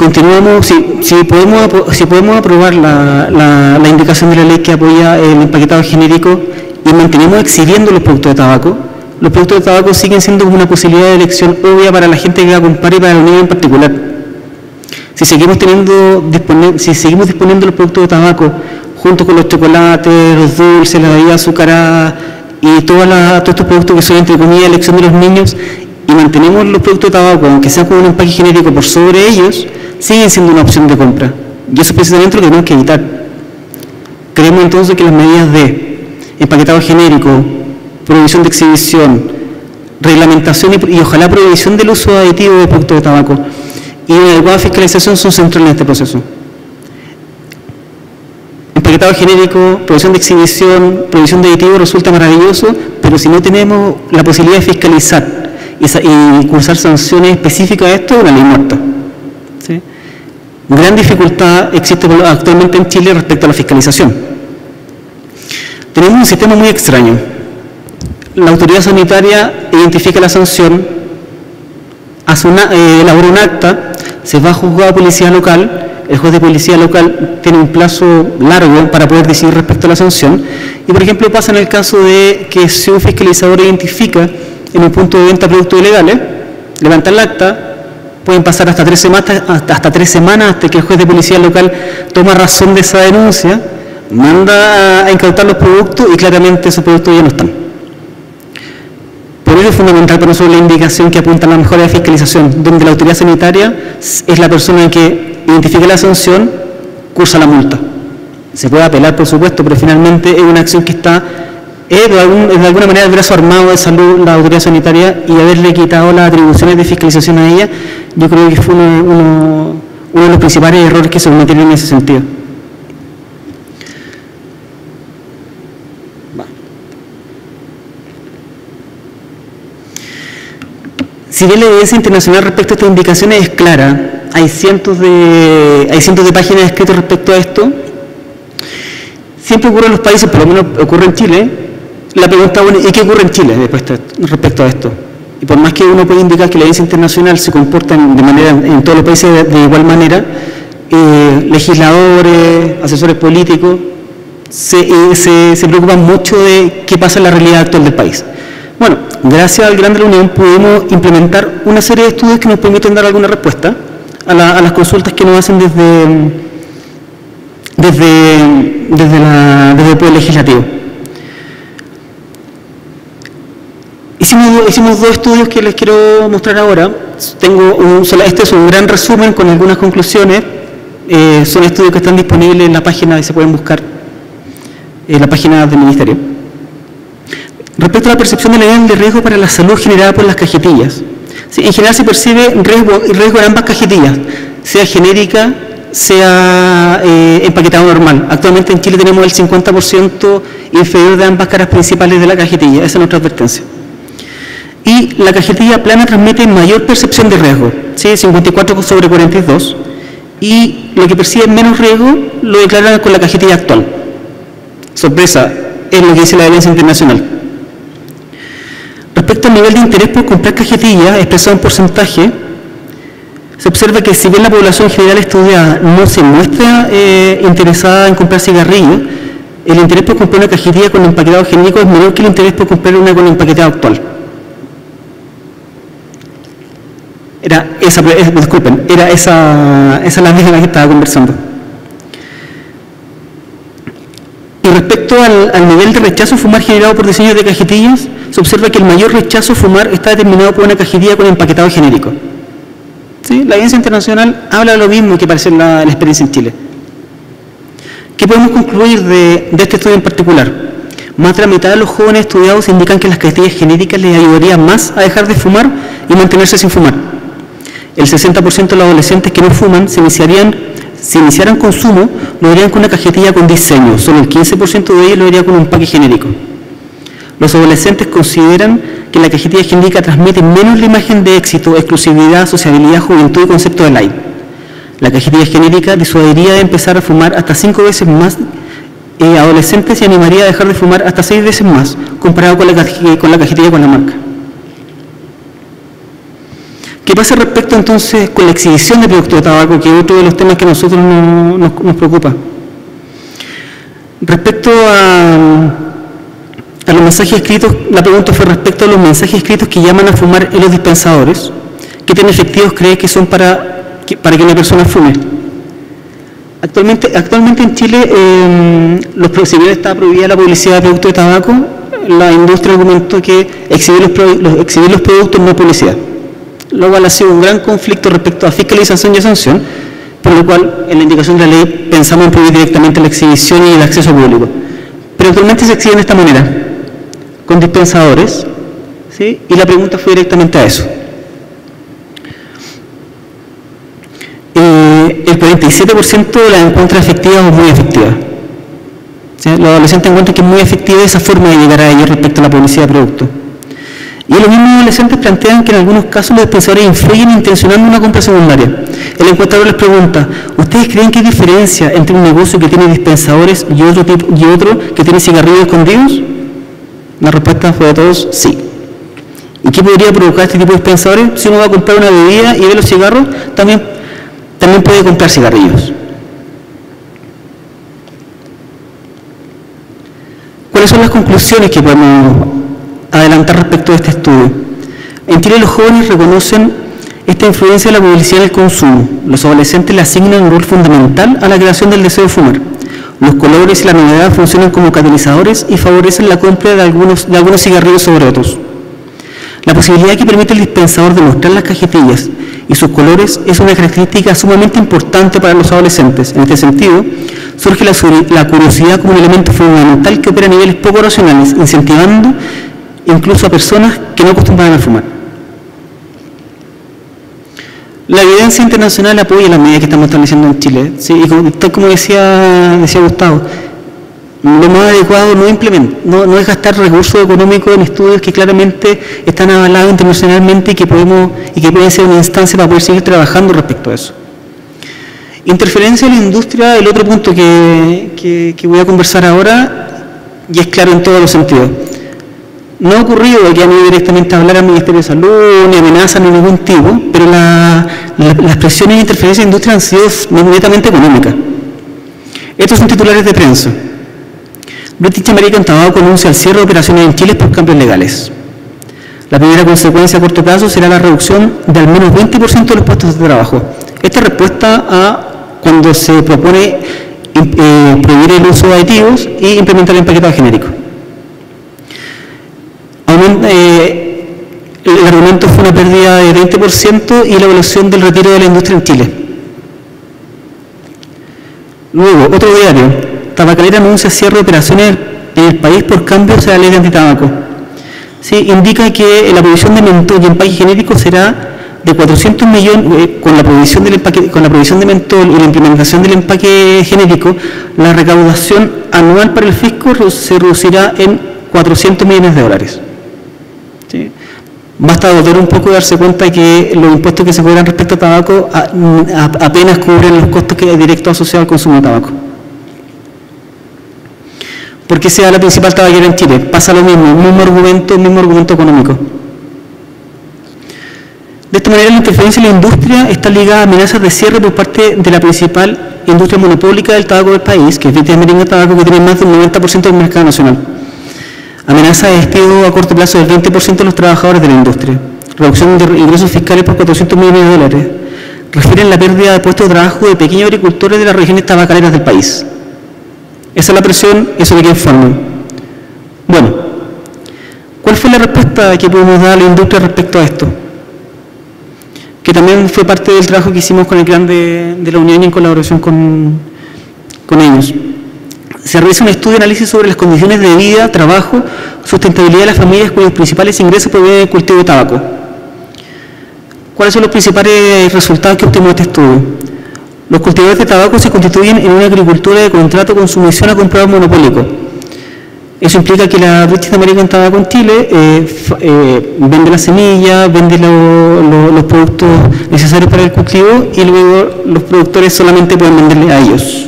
podemos aprobar la indicación de la ley que apoya el empaquetado genérico y mantenemos exhibiendo los productos de tabaco, los productos de tabaco siguen siendo una posibilidad de elección obvia para la gente que va a comprar y para la Unión en particular. Si seguimos disponiendo los productos de tabaco junto con los chocolates, los dulces, la bebida azucarada y todos estos productos que son entre comillas elección de los niños, y mantenemos los productos de tabaco, aunque sean con un empaque genérico por sobre ellos, siguen siendo una opción de compra. Y eso es precisamente lo que tenemos que evitar. Creemos entonces que las medidas de empaquetado genérico, prohibición de exhibición, reglamentación y ojalá prohibición del uso aditivo de productos de tabaco y una adecuada fiscalización son centrales en este proceso. Empaquetado genérico, prohibición de exhibición, prohibición de aditivo resulta maravilloso, pero si no tenemos la posibilidad de fiscalizar y cursar sanciones específicas a esto, es una ley muerta. ¿Sí? Gran dificultad existe actualmente en Chile respecto a la fiscalización. Tenemos un sistema muy extraño. La autoridad sanitaria identifica la sanción, elabora un acta, se va a juzgado de policía local, el juez de policía local tiene un plazo largo para poder decidir respecto a la sanción, y por ejemplo pasa en el caso de que si un fiscalizador identifica en un punto de venta productos ilegales, levanta el acta, pueden pasar hasta 3 semanas hasta que el juez de policía local toma razón de esa denuncia, manda a incautar los productos y claramente esos productos ya no están. Por ello es fundamental para nosotros la indicación que apunta a la mejora de fiscalización, donde la autoridad sanitaria es la persona que identifica la sanción, cursa la multa. Se puede apelar, por supuesto, pero finalmente es una acción que está, de alguna manera, el brazo armado de salud, la autoridad sanitaria, y haberle quitado las atribuciones de fiscalización a ella, yo creo que fue uno de los principales errores que se cometieron en ese sentido. Si bien la evidencia internacional respecto a estas indicaciones es clara, hay cientos de páginas escritas respecto a esto, siempre ocurre en los países, por lo menos ocurre en Chile, la pregunta, bueno, ¿y qué ocurre en Chile respecto a esto? Y por más que uno pueda indicar que la evidencia internacional se comporta en todos los países de igual manera, legisladores, asesores políticos, se preocupan mucho de qué pasa en la realidad actual del país. Bueno, gracias al Gran de la Unión pudimos implementar una serie de estudios que nos permiten dar alguna respuesta a las consultas que nos hacen desde el Poder Legislativo. Hicimos 2 estudios que les quiero mostrar ahora. Este es un gran resumen con algunas conclusiones. Son estudios que están disponibles en la página y se pueden buscar en la página del Ministerio. Respecto a la percepción del nivel de riesgo para la salud generada por las cajetillas. Sí, en general se percibe riesgo en ambas cajetillas, sea genérica, sea empaquetado normal. Actualmente en Chile tenemos el 50% inferior de ambas caras principales de la cajetilla, esa es nuestra advertencia. Y la cajetilla plana transmite mayor percepción de riesgo, ¿sí? 54 sobre 42, y lo que percibe menos riesgo lo declaran con la cajetilla actual. Sorpresa, es lo que dice la evidencia internacional. Respecto al nivel de interés por comprar cajetillas, expresado en porcentaje, se observa que si bien la población general estudiada no se muestra interesada en comprar cigarrillos, el interés por comprar una cajetilla con empaquetado genérico es menor que el interés por comprar una con empaquetado actual. Era esa la misma que estaba conversando. Y respecto al nivel de rechazo a fumar generado por diseños de cajetillas, se observa que el mayor rechazo a fumar está determinado por una cajetilla con empaquetado genérico. ¿Sí? La evidencia internacional habla de lo mismo que parece la experiencia en Chile. ¿Qué podemos concluir de este estudio en particular? Más de la mitad de los jóvenes estudiados indican que las cajetillas genéricas les ayudarían más a dejar de fumar y mantenerse sin fumar. El 60% de los adolescentes que no fuman, si iniciaran consumo, lo harían con una cajetilla con diseño. Solo el 15% de ellos lo haría con un empaque genérico. Los adolescentes consideran que la cajetilla genérica transmite menos la imagen de éxito, exclusividad, sociabilidad, juventud y concepto de like. La cajetilla genérica disuadiría de empezar a fumar hasta 5 veces más adolescentes y animaría a dejar de fumar hasta 6 veces más, comparado con la cajetilla con la marca. ¿Qué pasa respecto entonces con la exhibición de productos de tabaco, que es otro de los temas que a nosotros nos preocupa? Respecto a los mensajes escritos, la pregunta fue respecto a los mensajes escritos que llaman a fumar en los dispensadores. ¿Qué tan efectivos cree que son para que una persona fume? Actualmente en Chile, si bien está prohibida la publicidad de productos de tabaco, la industria argumentó que exhibir los productos no es publicidad, lo cual ha sido un gran conflicto respecto a fiscalización y sanción, por lo cual en la indicación de la ley pensamos en prohibir directamente la exhibición y el acceso público. Pero actualmente se exhibe de esta manera, con dispensadores, ¿sí? Y la pregunta fue directamente a eso. El 47% la encuentra efectiva o muy efectiva. ¿Sí? Los adolescentes encuentran que es muy efectiva esa forma de llegar a ellos respecto a la publicidad de productos. Y los mismos adolescentes plantean que en algunos casos los dispensadores influyen intencionando una compra secundaria. El encuestador les pregunta, ¿ustedes creen que hay diferencia entre un negocio que tiene dispensadores y otro que tiene cigarrillos escondidos? La respuesta fue de todos, sí. ¿Y qué podría provocar este tipo de dispensadores? Si uno va a comprar una bebida y ve los cigarros, también puede comprar cigarrillos. ¿Cuáles son las conclusiones que podemos adelantar respecto a este estudio? En Chile los jóvenes reconocen esta influencia de la publicidad en el consumo. Los adolescentes le asignan un rol fundamental a la creación del deseo de fumar. Los colores y la novedad funcionan como catalizadores y favorecen la compra de algunos cigarrillos sobre otros. La posibilidad que permite el dispensador de mostrar las cajetillas y sus colores es una característica sumamente importante para los adolescentes. En este sentido, surge la curiosidad como un elemento fundamental que opera a niveles poco racionales, incentivando incluso a personas que no acostumbran a fumar. La evidencia internacional apoya las medidas que estamos estableciendo en Chile, ¿sí? Y como decía Gustavo, lo más adecuado no es gastar recursos económicos en estudios que claramente están avalados internacionalmente y que pueden ser una instancia para poder seguir trabajando respecto a eso. Interferencia en la industria, el otro punto que voy a conversar ahora, y es claro en todos los sentidos. No ha ocurrido que han ido directamente a hablar al Ministerio de Salud, ni amenazas ni ningún tipo, pero las presiones de interferencia en la industria han sido netamente económicas. Estos son titulares de prensa. British American Tobacco anuncia el cierre de operaciones en Chile por cambios legales. La primera consecuencia a corto plazo será la reducción de al menos 20% de los puestos de trabajo. Esta es respuesta a cuando se propone prohibir el uso de aditivos y implementar el empaquetado genérico. El argumento fue una pérdida de 20% y la evaluación del retiro de la industria en Chile. Luego, otro diario. Tabacalera anuncia cierre de operaciones en el país por cambios a la ley de antitabaco. Sí, indica que la provisión de mentol y empaque genérico será de 400 millones, con la provisión de mentol y la implementación del empaque genérico, la recaudación anual para el fisco se reducirá en 400 millones de dólares. ¿Sí? Basta dotar un poco y darse cuenta de que los impuestos que se cobran respecto a tabaco apenas cubren los costos directos asociados al consumo de tabaco. ¿Por qué sea la principal tabaquera en Chile? Pasa lo mismo, mismo argumento económico. De esta manera, la interferencia en la industria está ligada a amenazas de cierre por parte de la principal industria monopólica del tabaco del país, que es British American Tobacco, que tiene más del 90% del mercado nacional. Amenaza de despido a corto plazo del 20% de los trabajadores de la industria. Reducción de ingresos fiscales por 400 millones de dólares. Refieren la pérdida de puestos de trabajo de pequeños agricultores de las regiones tabacaleras del país. Esa es la presión, eso de qué forman. Bueno, ¿cuál fue la respuesta que pudimos dar a la industria respecto a esto? Que también fue parte del trabajo que hicimos con el Plan de la Unión y en colaboración con ellos. Se realiza un estudio de análisis sobre las condiciones de vida, trabajo, sustentabilidad de las familias cuyos principales ingresos provienen del cultivo de tabaco. ¿Cuáles son los principales resultados que obtuvimos de este estudio? Los cultivadores de tabaco se constituyen en una agricultura de contrato con sumisión a comprador monopólico. Eso implica que la British American Tobacco en Chile vende la semilla, vende los productos necesarios para el cultivo y luego los productores solamente pueden venderle a ellos.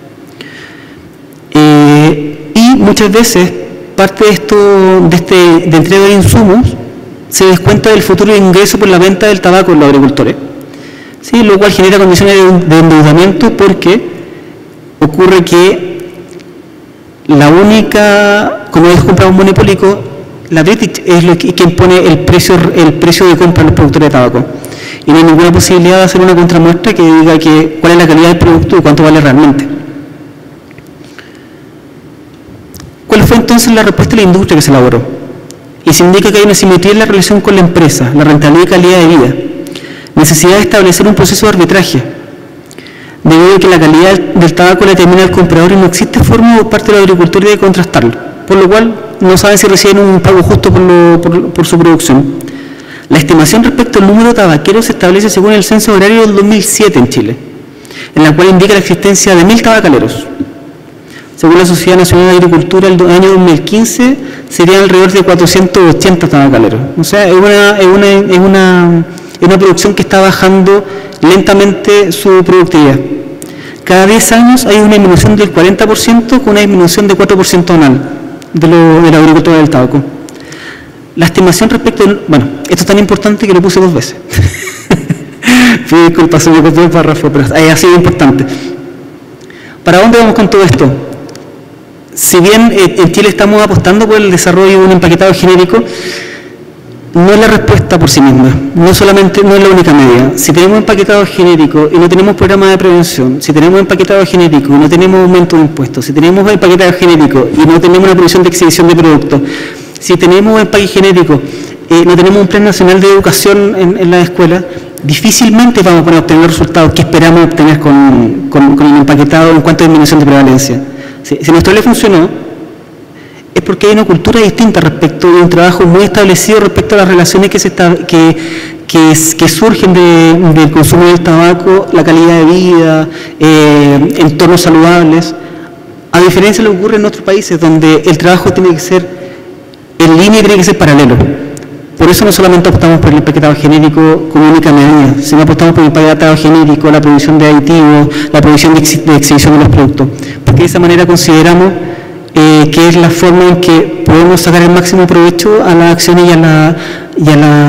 Y muchas veces parte de entrega de insumos se descuenta del futuro ingreso por la venta del tabaco en los agricultores. ¿Sí? Lo cual genera condiciones de endeudamiento porque ocurre que como es comprado monopólico, la British es quien pone el precio de compra a los productores de tabaco. Y no hay ninguna posibilidad de hacer una contramuestra que diga cuál es la calidad del producto y cuánto vale realmente. ¿Cuál fue fue entonces la respuesta de la industria que se elaboró. Y se indica que hay una simetría en la relación con la empresa, la rentabilidad y calidad de vida. Necesidad de establecer un proceso de arbitraje, debido a que la calidad del tabaco la determina el comprador y no existe forma por parte del agricultor de contrastarlo, por lo cual no saben si reciben un pago justo por su producción. La estimación respecto al número de tabaqueros se establece según el censo agrario del 2007 en Chile, en la cual indica la existencia de 1000 tabacaleros. Según la Sociedad Nacional de Agricultura, el año 2015 serían alrededor de 480 tabacaleros. O sea, es una producción que está bajando lentamente su productividad. Cada 10 años hay una disminución del 40% con una disminución de 4% anual de la agricultura del tabaco. La estimación respecto, bueno, esto es tan importante que lo puse 2 veces. Disculpa, se me cortó el párrafo, pero ha sido importante. ¿Para dónde vamos con todo esto? Si bien en Chile estamos apostando por el desarrollo de un empaquetado genérico, no es la respuesta por sí misma, no es la única medida. Si tenemos empaquetado genérico y no tenemos programa de prevención, si tenemos empaquetado genérico y no tenemos aumento de impuestos, si tenemos empaquetado genérico y no tenemos una previsión de exhibición de productos, si tenemos empaque genérico, no tenemos un plan nacional de educación en la escuela, difícilmente vamos a poder obtener los resultados que esperamos obtener con el empaquetado en cuanto a disminución de prevalencia. Si nuestra ley funcionó, es porque hay una cultura distinta respecto de un trabajo muy establecido respecto a las relaciones que surgen del consumo del tabaco, la calidad de vida, entornos saludables, a diferencia de lo que ocurre en otros países donde el trabajo tiene que ser en línea y tiene que ser paralelo. Por eso no solamente optamos por el empaquetado genérico como única medida, sino apostamos por el empaquetado genérico, la provisión de aditivos, la provisión de exhibición de los productos, porque de esa manera consideramos que es la forma en que podemos sacar el máximo provecho a las acciones y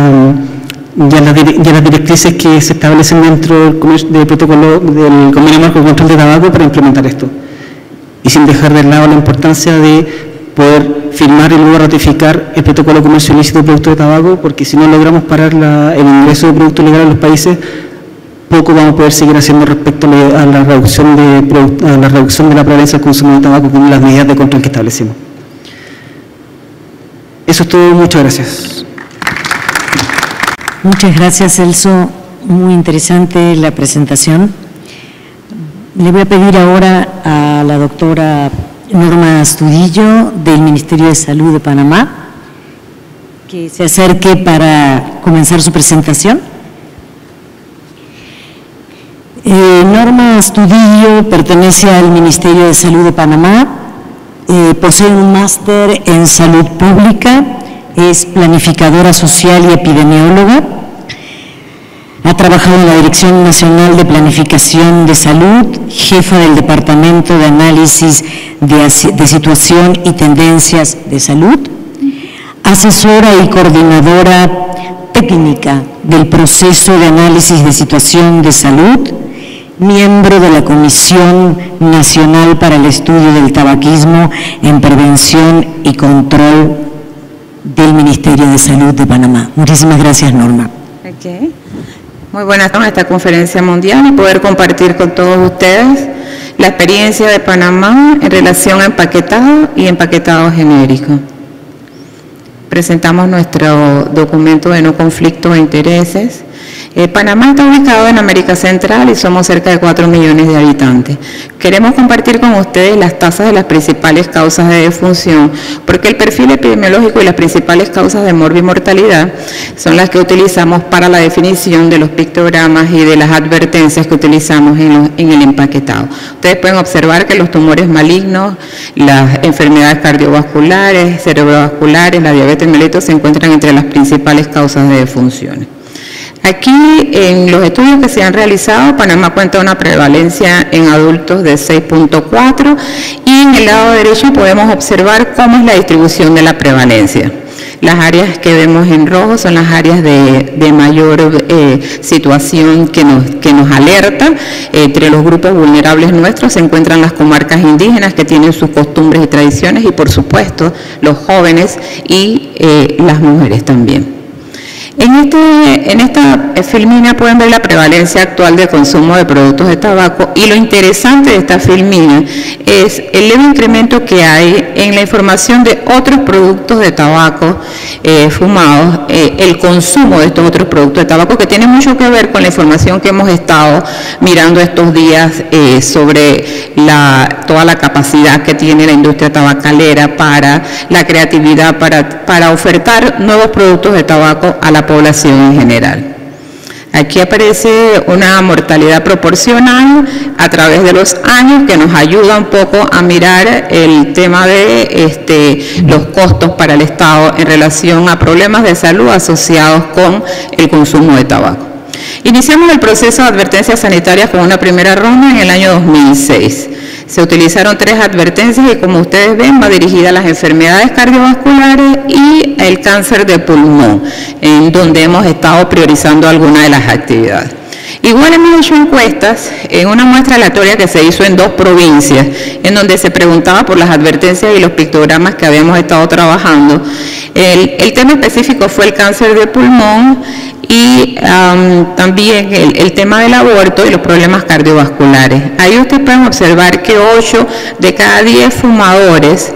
a las directrices que se establecen dentro del protocolo del Convenio Marco de Control de Tabaco para implementar esto. Y sin dejar de lado la importancia de poder firmar y luego ratificar el protocolo de comercio ilícito de productos de tabaco, porque si no logramos parar el ingreso de productos legales a los países, poco vamos a poder seguir haciendo respecto a la reducción de la prevalencia del consumo de tabaco con las medidas de control que establecimos. Eso es todo, muchas gracias. Muchas gracias, Celso. Muy interesante la presentación. Le voy a pedir ahora a la doctora Norma Astudillo del Ministerio de Salud de Panamá que se acerque para comenzar su presentación. Norma Astudillo pertenece al Ministerio de Salud de Panamá, posee un máster en Salud Pública, es planificadora social y epidemióloga, ha trabajado en la Dirección Nacional de Planificación de Salud, jefa del Departamento de Análisis de Situación y Tendencias de Salud, asesora y coordinadora técnica del proceso de análisis de situación de salud, miembro de la Comisión Nacional para el Estudio del Tabaquismo en Prevención y Control del Ministerio de Salud de Panamá. Muchísimas gracias, Norma. Okay. Muy buenas tardes a esta conferencia mundial y poder compartir con todos ustedes la experiencia de Panamá en relación a empaquetado y empaquetado genérico. Presentamos nuestro documento de no conflicto de intereses. Panamá está ubicado en América Central y somos cerca de 4 millones de habitantes. Queremos compartir con ustedes las tasas de las principales causas de defunción, porque el perfil epidemiológico y las principales causas de morbimortalidad son las que utilizamos para la definición de los pictogramas y de las advertencias que utilizamos en el empaquetado. Ustedes pueden observar que los tumores malignos, las enfermedades cardiovasculares, cerebrovasculares, la diabetes mellitus se encuentran entre las principales causas de defunciones. Aquí, en los estudios que se han realizado, Panamá cuenta una prevalencia en adultos de 6.4 y en el lado derecho podemos observar cómo es la distribución de la prevalencia. Las áreas que vemos en rojo son las áreas de mayor situación que nos alerta. Entre los grupos vulnerables nuestros se encuentran las comarcas indígenas que tienen sus costumbres y tradiciones y, por supuesto, los jóvenes y las mujeres también. En esta filmina pueden ver la prevalencia actual de consumo de productos de tabaco, y lo interesante de esta filmina es el leve incremento que hay en la información de otros productos de tabaco fumados, el consumo de estos otros productos de tabaco, que tiene mucho que ver con la información que hemos estado mirando estos días sobre toda la capacidad que tiene la industria tabacalera para la creatividad, para ofertar nuevos productos de tabaco a la población en general. Aquí aparece una mortalidad proporcional a través de los años que nos ayuda un poco a mirar el tema de los costos para el Estado en relación a problemas de salud asociados con el consumo de tabaco. Iniciamos el proceso de advertencias sanitarias con una primera ronda en el año 2006. Se utilizaron 3 advertencias y, como ustedes ven, va dirigida a las enfermedades cardiovasculares y el cáncer de pulmón, en donde hemos estado priorizando algunas de las actividades. Igual hemos hecho encuestas en una muestra aleatoria que se hizo en 2 provincias, en donde se preguntaba por las advertencias y los pictogramas que habíamos estado trabajando. El tema específico fue el cáncer de pulmón y también el tema del aborto y los problemas cardiovasculares. Ahí ustedes pueden observar que 8 de cada 10 fumadores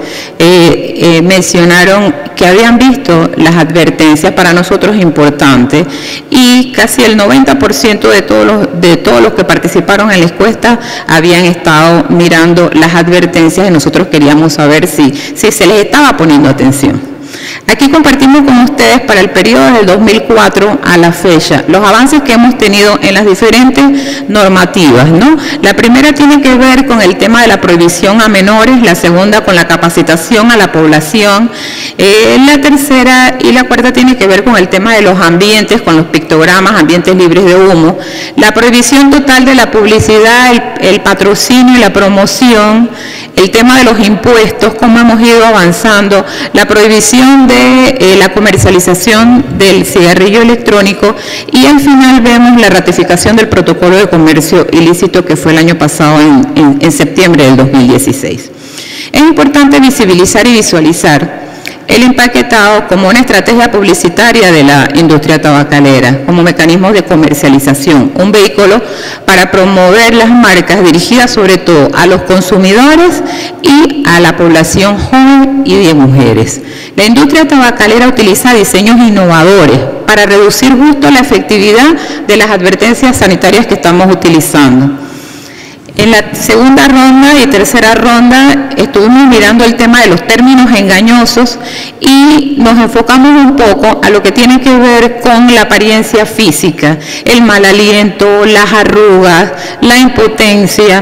mencionaron que habían visto las advertencias, para nosotros importantes, y casi el 90% de todos los que participaron en la encuesta habían estado mirando las advertencias, y nosotros queríamos saber si se les estaba poniendo atención. Aquí compartimos con ustedes para el periodo del 2004 a la fecha los avances que hemos tenido en las diferentes normativas, ¿no? La primera tiene que ver con el tema de la prohibición a menores, la segunda con la capacitación a la población, la tercera y la cuarta tiene que ver con el tema de los ambientes, con los pictogramas, ambientes libres de humo, la prohibición total de la publicidad, el patrocinio y la promoción, el tema de los impuestos, cómo hemos ido avanzando, la prohibición de la comercialización del cigarrillo electrónico, y al final vemos la ratificación del protocolo de comercio ilícito que fue el año pasado en septiembre del 2016. Es importante visibilizar y visualizar el empaquetado como una estrategia publicitaria de la industria tabacalera, como mecanismo de comercialización, un vehículo para promover las marcas dirigidas sobre todo a los consumidores y a la población joven y de mujeres. La industria tabacalera utiliza diseños innovadores para reducir justo la efectividad de las advertencias sanitarias que estamos utilizando. En la segunda ronda y tercera ronda estuvimos mirando el tema de los términos engañosos y nos enfocamos un poco a lo que tiene que ver con la apariencia física, el mal aliento, las arrugas, la impotencia,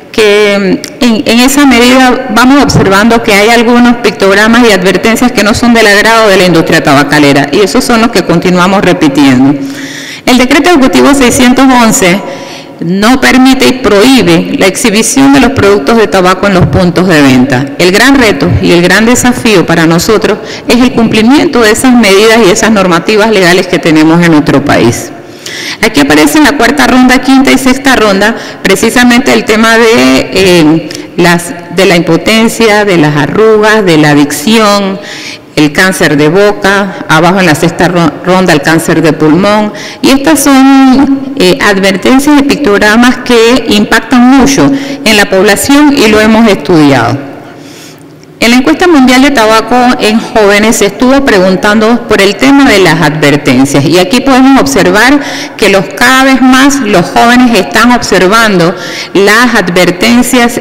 que en esa medida vamos observando que hay algunos pictogramas y advertencias que no son del agrado de la industria tabacalera, y esos son los que continuamos repitiendo. El decreto ejecutivo 611 no permite y prohíbe la exhibición de los productos de tabaco en los puntos de venta. El gran reto y el gran desafío para nosotros es el cumplimiento de esas medidas y esas normativas legales que tenemos en nuestro país. Aquí aparece en la cuarta ronda, quinta y sexta ronda precisamente el tema de la impotencia, de las arrugas, de la adicción, el cáncer de boca, abajo en la sexta ronda el cáncer de pulmón, y estas son advertencias y pictogramas que impactan mucho en la población y lo hemos estudiado. En la encuesta mundial de tabaco en jóvenes se estuvo preguntando por el tema de las advertencias, y aquí podemos observar que cada vez más los jóvenes están observando las advertencias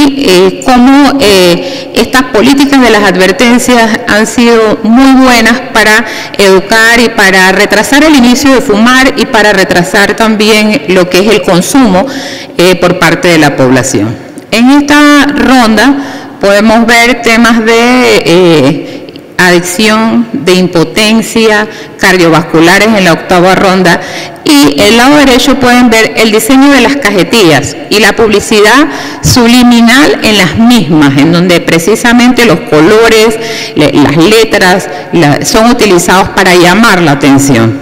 y cómo estas políticas de las advertencias han sido muy buenas para educar y para retrasar el inicio de fumar y para retrasar también lo que es el consumo por parte de la población. En esta ronda podemos ver temas de adicción, de impotencia, cardiovasculares en la octava ronda, y el lado derecho pueden ver el diseño de las cajetillas y la publicidad subliminal en las mismas, en donde precisamente los colores, las letras son utilizados para llamar la atención.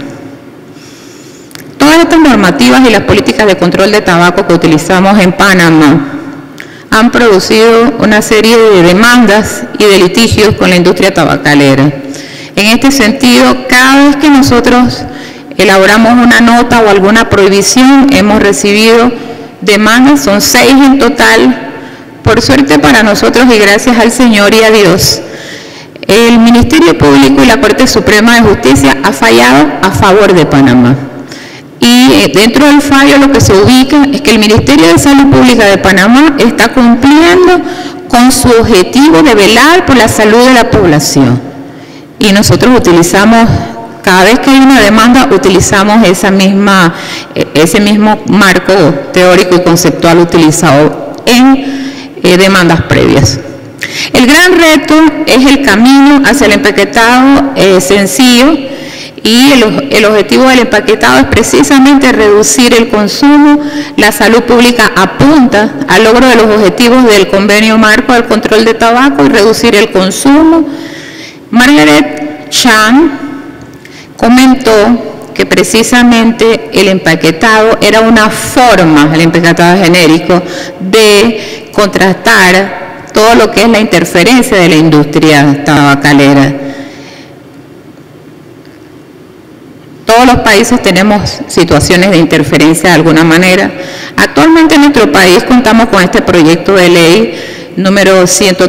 Todas estas normativas y las políticas de control de tabaco que utilizamos en Panamá han producido una serie de demandas y de litigios con la industria tabacalera. En este sentido, cada vez que nosotros elaboramos una nota o alguna prohibición, hemos recibido demandas, son 6 en total. Por suerte para nosotros y gracias al Señor y a Dios, el Ministerio Público y la Corte Suprema de Justicia ha fallado a favor de Panamá. Y dentro del fallo lo que se ubica es que el Ministerio de Salud Pública de Panamá está cumpliendo con su objetivo de velar por la salud de la población. Y nosotros utilizamos, cada vez que hay una demanda, utilizamos ese mismo marco teórico y conceptual utilizado en demandas previas. El gran reto es el camino hacia el empaquetado sencillo, y el objetivo del empaquetado es precisamente reducir el consumo. La salud pública apunta al logro de los objetivos del convenio marco del control de tabaco y reducir el consumo. Margaret Chan comentó que precisamente el empaquetado era una forma, el empaquetado genérico, de contrastar todo lo que es la interferencia de la industria tabacalera. Todos los países tenemos situaciones de interferencia de alguna manera. Actualmente en nuestro país contamos con este proyecto de ley número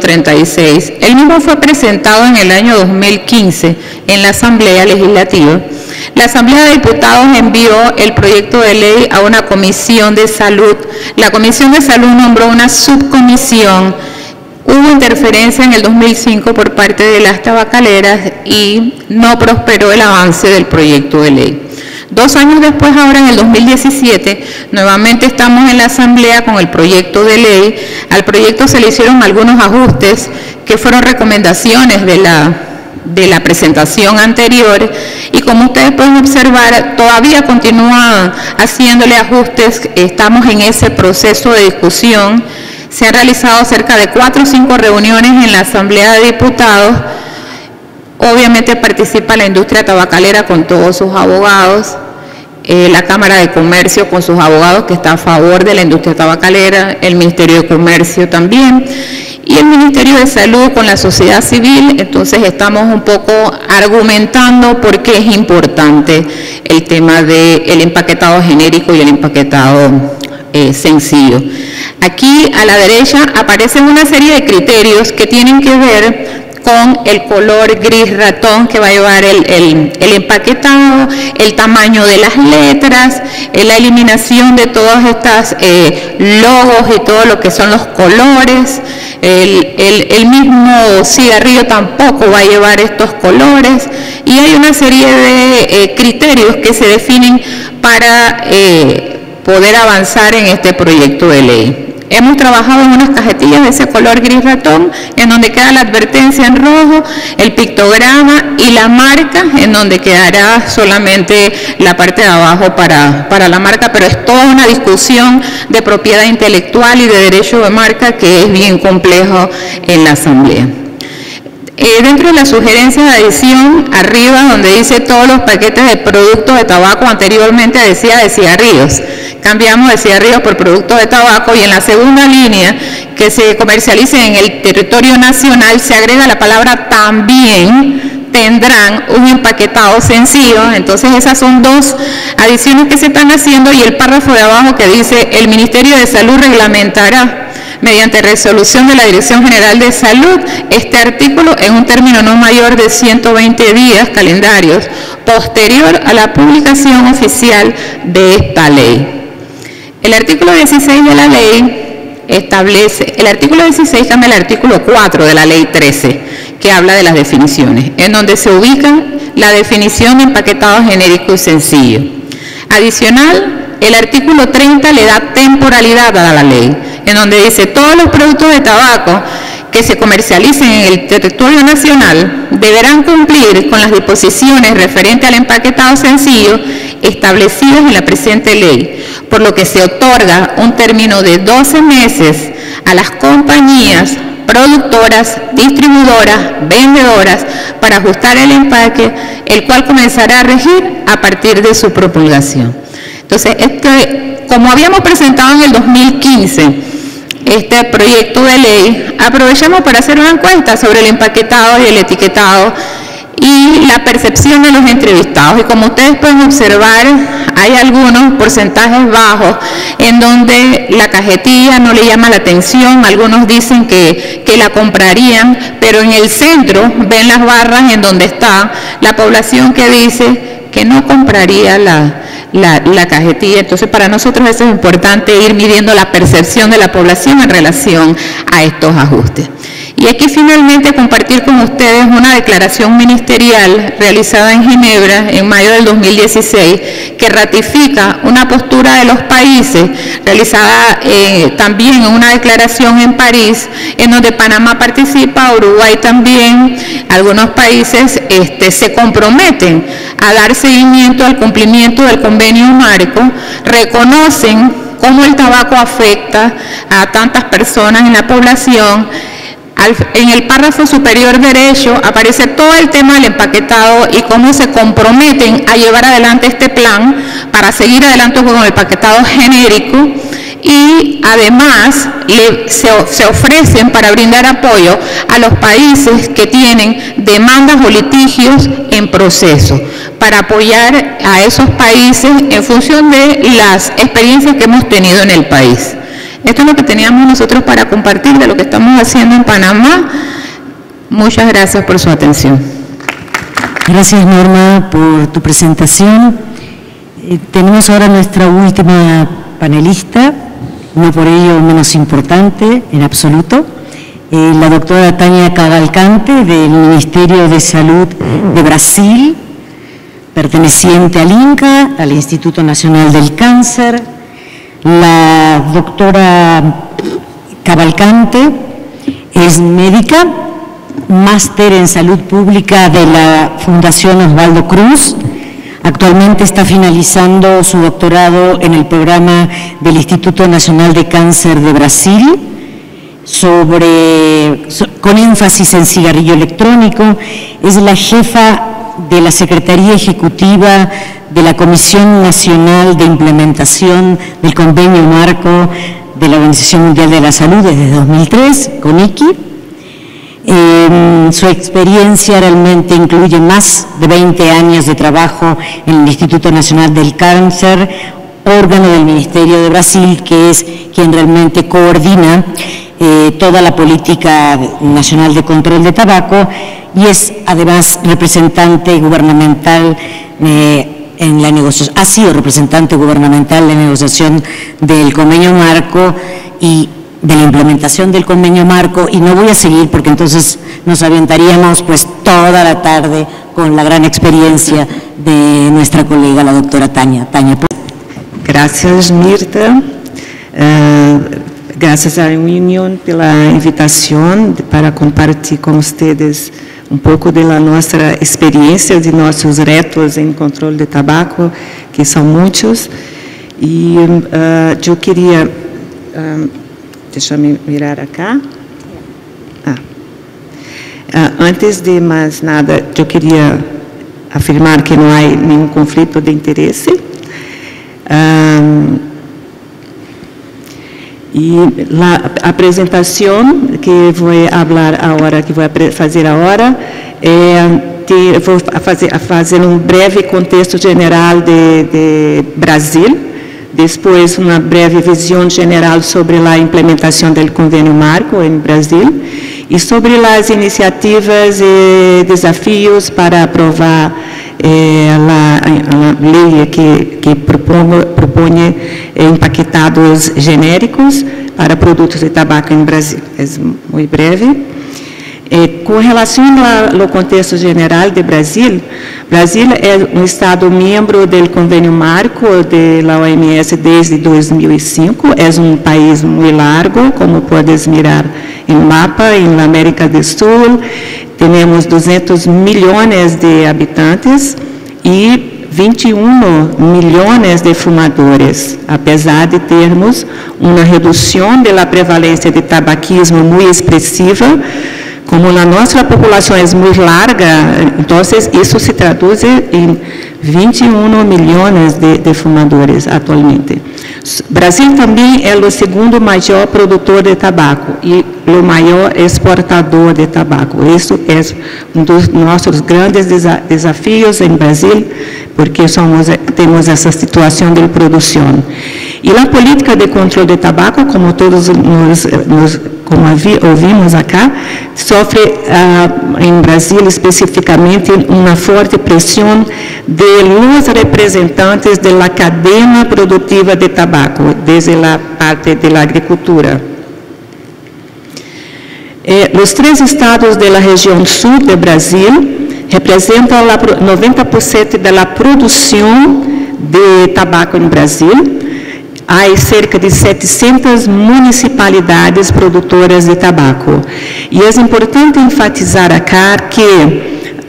136. El mismo fue presentado en el año 2015 en la Asamblea Legislativa. La Asamblea de Diputados envió el proyecto de ley a una comisión de salud. La Comisión de Salud nombró una subcomisión. Hubo interferencia en el 2005 por parte de las tabacaleras y no prosperó el avance del proyecto de ley. 2 años después, ahora en el 2017, nuevamente estamos en la Asamblea con el proyecto de ley. Al proyecto se le hicieron algunos ajustes que fueron recomendaciones de la presentación anterior, y como ustedes pueden observar, todavía continúan haciéndole ajustes. Estamos en ese proceso de discusión. Se han realizado cerca de 4 o 5 reuniones en la Asamblea de Diputados. Obviamente participa la industria tabacalera con todos sus abogados, la Cámara de Comercio con sus abogados que está a favor de la industria tabacalera, el Ministerio de Comercio también, y el Ministerio de Salud con la sociedad civil. Entonces estamos un poco argumentando por qué es importante el tema del empaquetado genérico y el empaquetado sencillo. Aquí a la derecha aparecen una serie de criterios que tienen que ver con el color gris ratón que va a llevar el empaquetado, el tamaño de las letras, la eliminación de todas estas logos y todo lo que son los colores. El mismo cigarrillo tampoco va a llevar estos colores, y hay una serie de criterios que se definen para poder avanzar en este proyecto de ley. Hemos trabajado en unas cajetillas de ese color gris ratón, en donde queda la advertencia en rojo, el pictograma y la marca, en donde quedará solamente la parte de abajo para la marca, pero es toda una discusión de propiedad intelectual y de derecho de marca que es bien complejo en la Asamblea. Dentro de las sugerencias de adición, arriba donde dice todos los paquetes de productos de tabaco, anteriormente decía de cigarrillos. Cambiamos de cigarrillos por productos de tabaco, y en la segunda línea, que se comercialicen en el territorio nacional, se agrega la palabra también tendrán un empaquetado sencillo. Entonces esas son 2 adiciones que se están haciendo, y el párrafo de abajo que dice el Ministerio de Salud reglamentará mediante resolución de la Dirección General de Salud este artículo en un término no mayor de 120 días calendarios posterior a la publicación oficial de esta ley. El artículo 16 de la ley establece, el artículo 16 cambia el artículo 4 de la ley 13, que habla de las definiciones, en donde se ubica la definición de empaquetado genérico y sencillo. Adicional, el artículo 30 le da temporalidad a la ley, en donde dice todos los productos de tabaco que se comercialicen en el territorio nacional deberán cumplir con las disposiciones referentes al empaquetado sencillo establecidas en la presente ley, por lo que se otorga un término de 12 meses a las compañías productoras, distribuidoras, vendedoras para ajustar el empaque, el cual comenzará a regir a partir de su promulgación. Entonces, como habíamos presentado en el 2015, este proyecto de ley, aprovechamos para hacer una encuesta sobre el empaquetado y el etiquetado, y la percepción de los entrevistados. Y como ustedes pueden observar, hay algunos porcentajes bajos en donde la cajetilla no le llama la atención, algunos dicen que la comprarían, pero en el centro ven las barras en donde está la población que dice que no compraría la cajetilla. Entonces, para nosotros eso es importante, ir midiendo la percepción de la población en relación a estos ajustes. Y aquí finalmente compartir con ustedes una declaración ministerial realizada en Ginebra en mayo del 2016 que ratifica una postura de los países realizada también en una declaración en París, en donde Panamá participa, Uruguay también, algunos países se comprometen a dar seguimiento al cumplimiento del convenio marco, reconocen cómo el tabaco afecta a tantas personas en la población. En el párrafo superior derecho aparece todo el tema del empaquetado y cómo se comprometen a llevar adelante este plan para seguir adelante con el empaquetado genérico, y además se ofrecen para brindar apoyo a los países que tienen demandas o litigios en proceso, para apoyar a esos países en función de las experiencias que hemos tenido en el país. Esto es lo que teníamos nosotros para compartir de lo que estamos haciendo en Panamá. Muchas gracias por su atención. Gracias, Norma, por tu presentación. Tenemos ahora nuestra última panelista, no por ello menos importante en absoluto, la doctora Tania Cavalcante, del Ministerio de Salud de Brasil, perteneciente al INCA, al Instituto Nacional del Cáncer. La doctora Cavalcante es médica, máster en salud pública de la Fundación Osvaldo Cruz. Actualmente está finalizando su doctorado en el programa del Instituto Nacional de Cáncer de Brasil, con énfasis en cigarrillo electrónico. Es la jefa de la Secretaría Ejecutiva de la Comisión Nacional de Implementación del Convenio Marco de la Organización Mundial de la Salud desde 2003, CONICI. Su experiencia realmente incluye más de 20 años de trabajo en el Instituto Nacional del Cáncer, órgano del Ministerio de Brasil, que es quien realmente coordina toda la política nacional de control de tabaco, y es además representante gubernamental en la negociación, ha sido representante gubernamental en la negociación del convenio marco y de la implementación del convenio marco, y no voy a seguir porque entonces nos aventaríamos pues toda la tarde con la gran experiencia de nuestra colega, la doctora Tania. Tania, pues. Gracias, Mirta. Gracias a Unión por la invitación para compartir con ustedes un poco de la nuestra experiencia, de nuestros retos en control de tabaco, que son muchos. Y yo quería, déjame mirar acá. Antes de más nada, yo quería afirmar que no hay ningún conflicto de interés. Y la presentación que voy a hablar ahora, que voy a fazer agora, vou fazer breve contexto general de Brasil, depois uma breve visão geral sobre a implementação do convênio marco em Brasil e sobre as iniciativas e desafios para aprovar a lei que propõe empaquetados genéricos para produtos de tabaco em Brasil. É muito breve. Com relação ao contexto geral de Brasil, Brasil é um estado membro do convênio marco da OMS desde 2005. É um país muito largo, como podes mirar em mapa, na América do Sul. Temos 200 milhões de habitantes e 21 milhões de fumadores, apesar de termos uma redução da prevalência de tabaquismo muito expressiva, Como a nossa população é muito larga, então isso se traduz em 21 milhões de fumadores atualmente. Brasil também é o segundo maior produtor de tabaco e o maior exportador de tabaco. Isso é um dos nossos grandes desafios em Brasil, porque temos essa situação de produção. E a política de controle de tabaco, como todos como ouvimos acá, sofre em Brasil especificamente uma forte pressão de los representantes da cadeia produtiva de tabaco, desde a parte da agricultura. Os 3 estados da região sul do Brasil representam 90% da produção de tabaco no Brasil. Há cerca de 700 municipalidades produtoras de tabaco. E é importante enfatizar acá que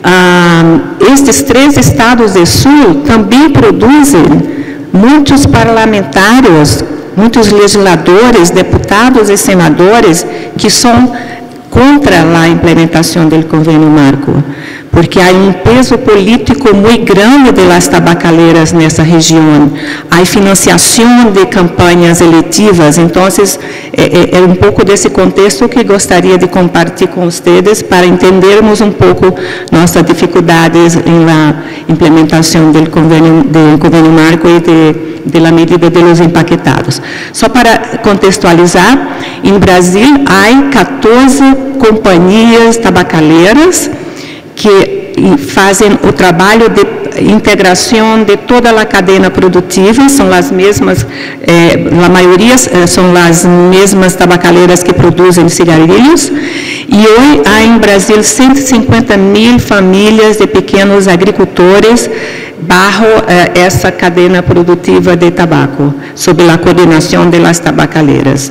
estes 3 estados do sul também produzem muitos parlamentares, muitos legisladores, deputados e senadores que são contra a implementação do convênio marco, porque há um peso político muito grande das tabacaleiras nessa região, há financiação de campanhas eletivas, então é um pouco desse contexto que gostaria de compartilhar com vocês para entendermos um pouco nossas dificuldades na implementação do convênio marco e da medida de los empaquetados. Só para contextualizar, em Brasil há 14 companhias tabacaleiras que fazem o trabalho de integração de toda a cadeia produtiva, são as mesmas, a maioria são as mesmas tabacaleiras que produzem cigarrilhos, e hoje há em Brasil 150.000 famílias de pequenos agricultores bajo essa cadeia produtiva de tabaco, sob a coordenação das tabacaleiras.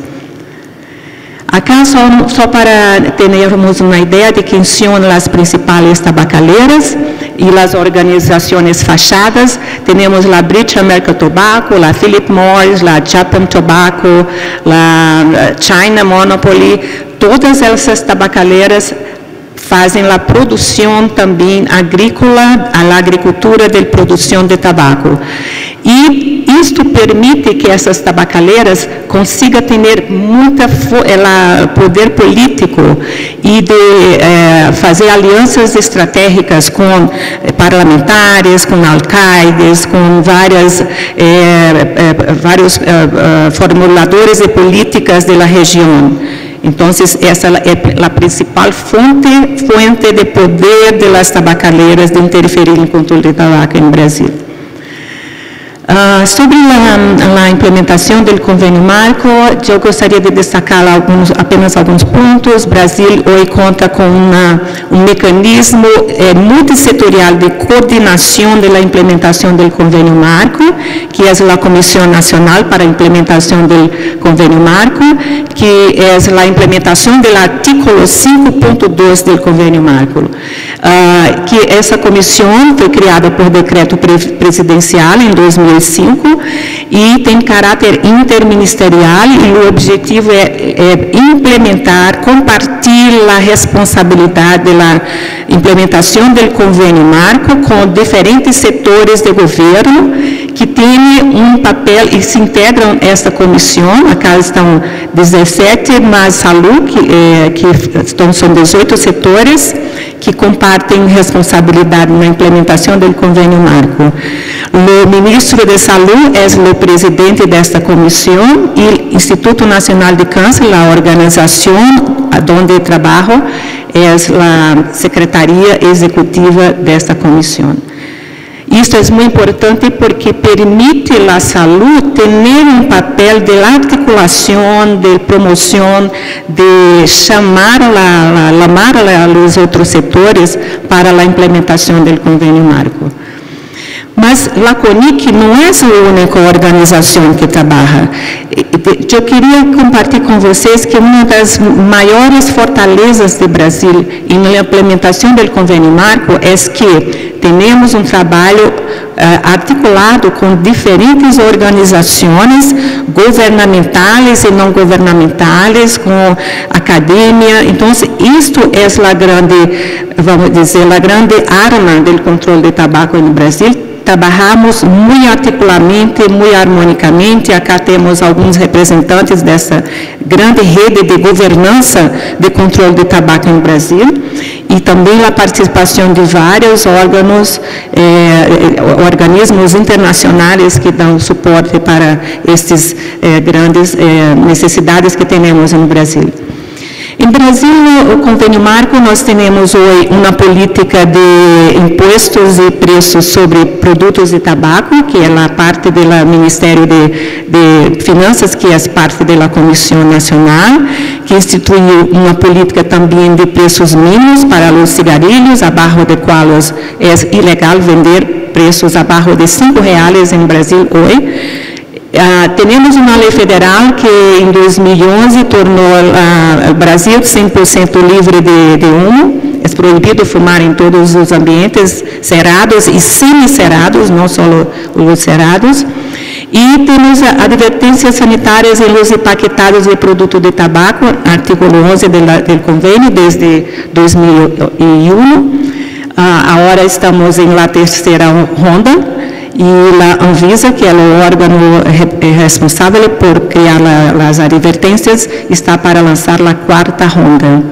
Acá, só para termos uma ideia de quem são as principais tabacaleiras e as organizações fachadas, temos a British American Tobacco, a Philip Morris, a Japan Tobacco, a China Monopoly, todas essas tabacaleiras fazem a produção também agrícola, a agricultura de produção de tabaco. E isto permite que essas tabacaleiras consigam ter muito poder político e de fazer alianças estratégicas com parlamentares, com alcaldes, com vários formuladores de políticas da região. Então, essa é a principal fonte de poder das tabacaleiras de interferir no controle de tabaco em Brasil. Sobre a implementação do convênio marco, eu gostaria de destacar apenas alguns pontos. Brasil hoje conta com um mecanismo multissetorial de coordenação da implementação do convênio marco, que é a Comissão Nacional para a Implementação do Convênio Marco, que é a implementação do artículo 5.2 do convênio marco. Que essa comissão foi criada por decreto presidencial em 2005 e tem caráter interministerial e o objetivo é implementar, compartilhar a responsabilidade da implementação do convênio marco com diferentes setores de governo que têm um papel e se integram esta comissão. Acá estão 17, mas saúde, são 18 setores que compartem responsabilidade na implementação do convênio marco. O ministro de Saúde é o presidente desta comissão e o Instituto Nacional de Câncer, a organização onde trabalho, é a secretaria executiva desta comissão. Isto é muito importante porque permite à saúde ter um papel de articulação, de promoção, de chamar os outros setores para a implementação do convênio marco. Mas a CONIC não é a única organização que trabalha. Eu queria compartilhar com vocês que uma das maiores fortalezas do Brasil na implementação do convênio marco é que temos um trabalho articulado com diferentes organizações governamentais e não governamentais, com academia. Então, isto é a grande, vamos dizer, a grande arma do controle de tabaco no Brasil. Trabalhamos muito articuladamente, muito harmonicamente. Acá temos alguns representantes dessa grande rede de governança de controle de tabaco no Brasil e também a participação de vários órgãos, organismos internacionais que dão suporte para estas grandes necessidades que temos no Brasil. Em Brasil, o Convênio Marco, nós temos hoje uma política de impostos e preços sobre produtos de tabaco, que é a parte do Ministério de Finanças, que é parte da Comissão Nacional, que instituiu uma política também de preços mínimos para os cigarrilhos, abaixo de quais é ilegal vender preços abaixo de R$5 em Brasil hoje. Temos uma lei federal que em 2011 tornou o Brasil 100% livre de humo. É proibido fumar em todos os ambientes cerrados e semi-cerrados, não só os cerrados. E temos advertências sanitárias em los empaquetados de produto de tabaco, artigo 11 do convênio, desde 2001. Agora estamos em la terceira ronda. E a Anvisa, que é o órgão responsável por criar as advertências, está para lançar a quarta ronda.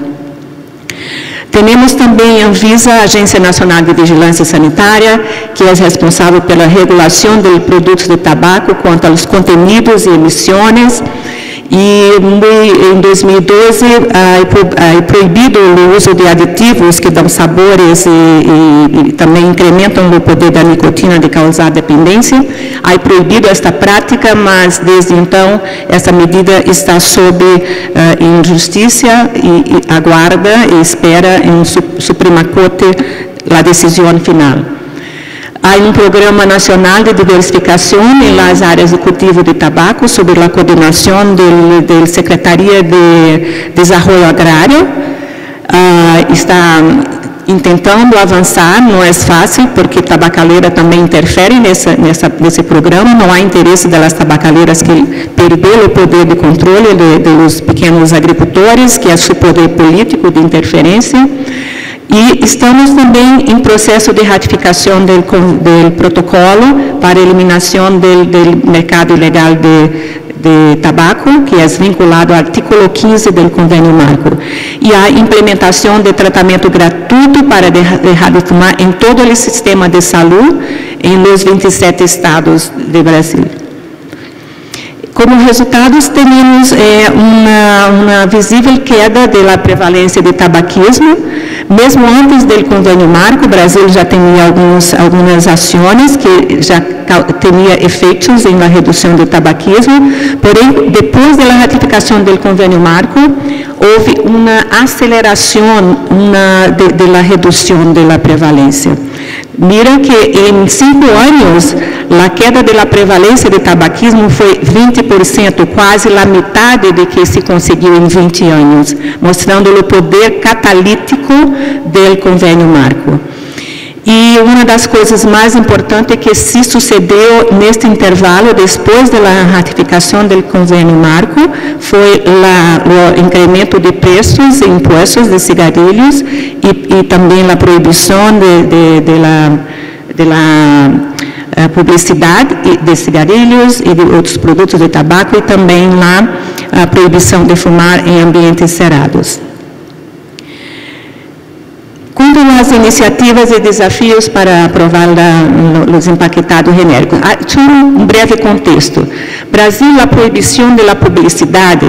Temos também a Anvisa, a Agência Nacional de Vigilância Sanitária, que é responsável pela regulação de produtos de tabaco quanto aos contenidos e emissões. E em 2012 é proibido o uso de aditivos que dão sabores e também incrementam o poder da nicotina de causar dependência. É proibido esta prática, mas desde então essa medida está sob injustiça e aguarda e espera em Suprema Corte a decisão final. Há Programa Nacional de Diversificação em las áreas de cultivo de tabaco, sob a coordenação da Secretaria de Desenvolvimento Agrário. Está tentando avançar, não é fácil, porque a tabacaleira também interfere nesse programa. Não há interesse das tabacaleiras que perder o poder de controle dos pequenos agricultores, que é seu poder político de interferência. E estamos também em processo de ratificação do protocolo para eliminação do mercado ilegal de tabaco, que é vinculado ao artigo 15 do Convênio Marco. E a implementação de tratamento gratuito para deixar de fumar em todo o sistema de saúde em los 27 estados do Brasil. Como resultados, temos uma visível queda da prevalência de tabaquismo. Mesmo antes do Convênio Marco, o Brasil já tinha algumas ações que já tinham efeitos na redução do tabaquismo, porém, depois da ratificação do Convênio Marco, houve uma aceleração da redução da prevalência. Mira que em 5 anos, a queda da prevalência de tabaquismo foi 20%, quase a metade de que se conseguiu em 20 anos, mostrando o poder catalítico do Convênio Marco. E uma das coisas mais importantes que se sucedeu neste intervalo, depois da ratificação do Convênio Marco, foi o incremento de preços e impostos de cigarrilhos e também a proibição da publicidade de cigarrilhos e de outros produtos de tabaco e também a proibição de fumar em ambientes cerrados. Quanto às iniciativas e desafios para aprovar os empaquetados genéricos, só um breve contexto. Brasil, a proibição da publicidade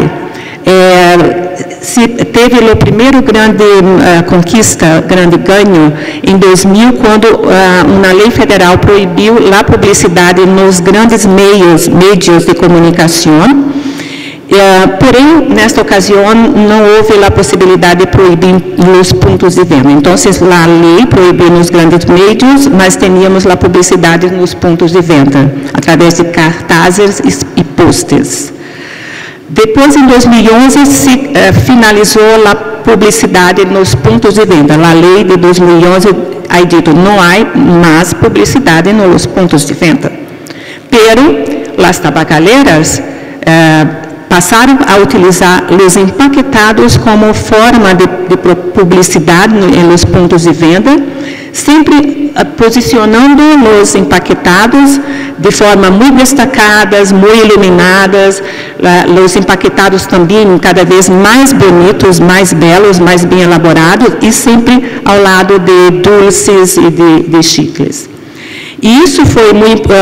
teve o primeiro grande conquista, grande ganho, em 2000, quando uma lei federal proibiu a publicidade nos grandes meios de comunicação. Porém, nesta ocasião, não houve a possibilidade de proibir os pontos de venda. Então, a lei proibiu nos grandes meios, mas tínhamos a publicidade nos pontos de venda, através de cartazes e posters. Depois, em 2011, se finalizou a publicidade nos pontos de venda. A lei de 2011 ha dicho, no hay más publicidad en los puntos de venta. Pero las tabacaleras pasaron a utilizar los empaquetados como forma de publicidad en los puntos de venta, siempre posicionando los empaquetados de forma muy destacadas, muy iluminadas, los empaquetados también cada vez más bonitos, más belos, más bien elaborados, y siempre al lado de dulces y de chicles. E isso foi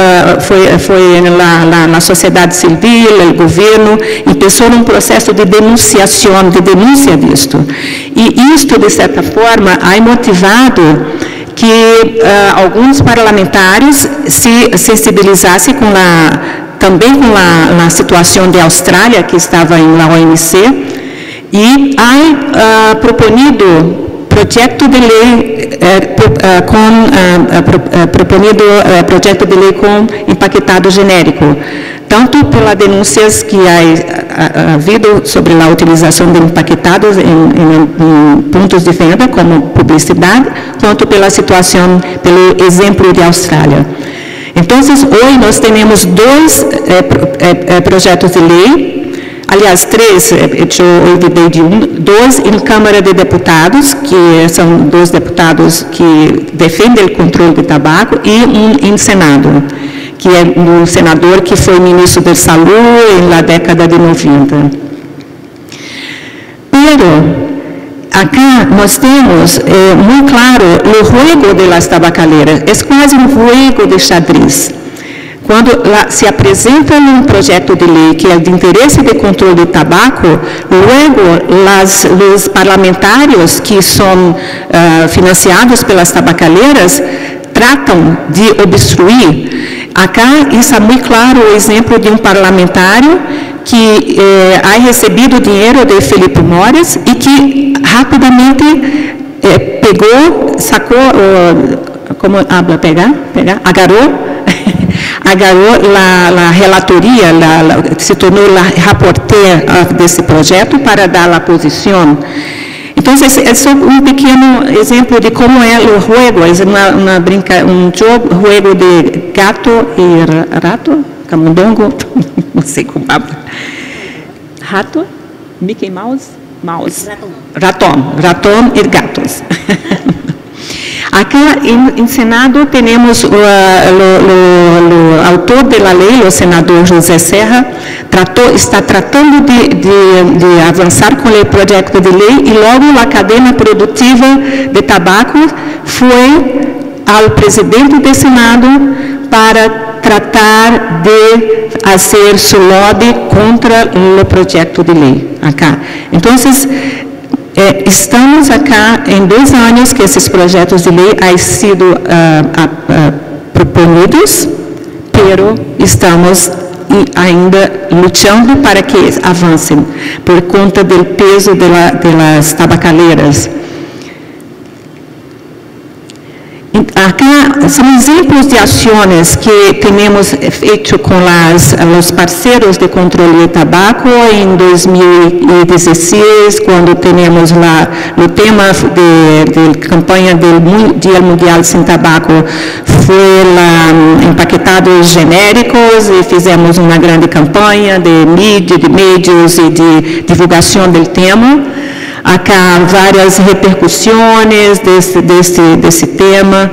na sociedade civil, o governo começou num processo de denunciação, de denúncia disto. E isto, de certa forma, ha motivado que alguns parlamentares se sensibilizassem também com a situação de Austrália, que estava na OMC, e ha proponido projeto de lei projeto de lei com empaquetado genérico, tanto pelas denúncias que ha havido sobre a utilização de empaquetados em pontos de venda como publicidade, quanto pela situação, pelo exemplo de Austrália. Então, hoje nós temos dois projetos de lei. Aliás, três, eu olvidei de dois em Câmara de Deputados, que são dois deputados que defendem o controle de tabaco, e em Senado, que é um senador que foi ministro da Saúde na década de 90. Pero, acá nós temos muito claro o jogo de las tabacaleras, é quase um jogo de xadrez. Quando se apresenta um projeto de lei que é de interesse de controle de tabaco, logo os parlamentares que são financiados pelas tabacaleiras tratam de obstruir. Acá está muito claro o exemplo de um parlamentário que ha recebido dinheiro de Felipe Moras e que rapidamente sacou, como habla, agarrou a relatoria, se tornou a rapporteur desse projeto para dar a posição. Então, é só um pequeno exemplo de como é o jogo, é jogo de gato e rato, camundongo, não sei como habla. Rato, Mickey Mouse, ratón e gatos. Acá em Senado temos o autor da lei, o senador José Serra, está tratando de avançar com o projeto de lei e logo a cadeia produtiva de tabaco foi ao presidente do Senado para tratar de fazer seu lobby contra o projeto de lei. Acá. Então, estamos acá em 2 anos que esses projetos de lei han sido proponidos, pero estamos ainda lutando para que avancem, por conta do peso de las tabacaleiras. Acá são exemplos de ações que temos feito com os parceiros de controle de tabaco em 2016, quando temos o tema de campanha do Dia Mundial Sem Tabaco, foi empaquetados genéricos e fizemos uma grande campanha de mídia, de meios e de divulgação do tema. Acá várias repercussões desse tema,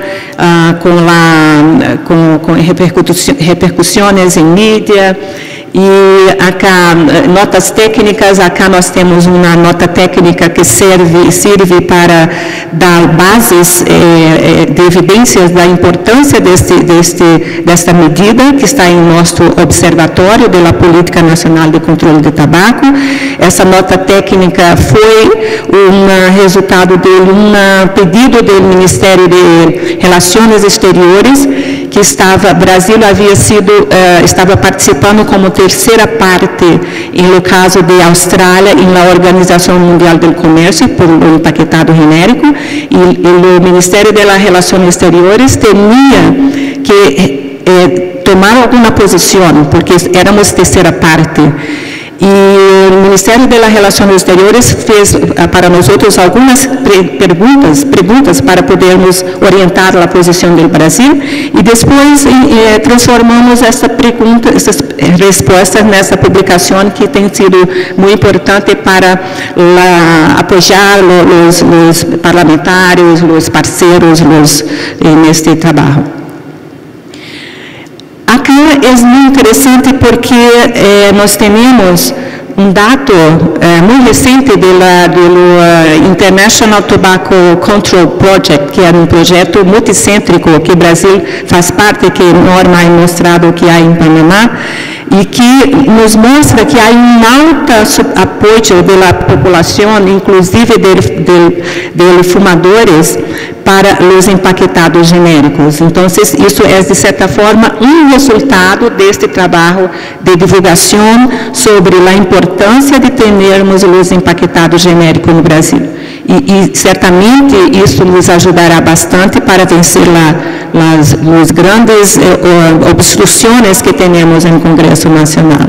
com repercussões em mídia. E acá, notas técnicas, acá nós temos uma nota técnica que serve para dar bases de evidências da importância desta medida, que está em nosso Observatório da Política Nacional de Controle de Tabaco. Essa nota técnica foi resultado de pedido do Ministério de Relações Exteriores, que Brasil estava participando como terceira parte no caso de Austrália na Organização Mundial do Comércio por o empaquetado genérico, e o Ministério de Relações Exteriores tinha que tomar alguma posição, porque éramos terceira parte. E o Ministério das Relações Exteriores fez para nós algumas perguntas para podermos orientar a posição do Brasil e depois transformamos essas respostas nessa publicação que tem sido muito importante para apoiar os parlamentares, os parceiros neste trabalho. Acá é muito interessante porque nós temos dado muito recente do International Tobacco Control Project, que é projeto multicêntrico que o Brasil faz parte, que norma é mostrado que há em Panamá, e que nos mostra que há alto apoio da população, inclusive de fumadores, para os empaquetados genéricos. Então, isso é, de certa forma, resultado deste trabalho de divulgação sobre a importância de termos os empaquetados genéricos no Brasil. E certamente isso nos ajudará bastante para vencer as grandes obstruções que temos no Congresso Nacional.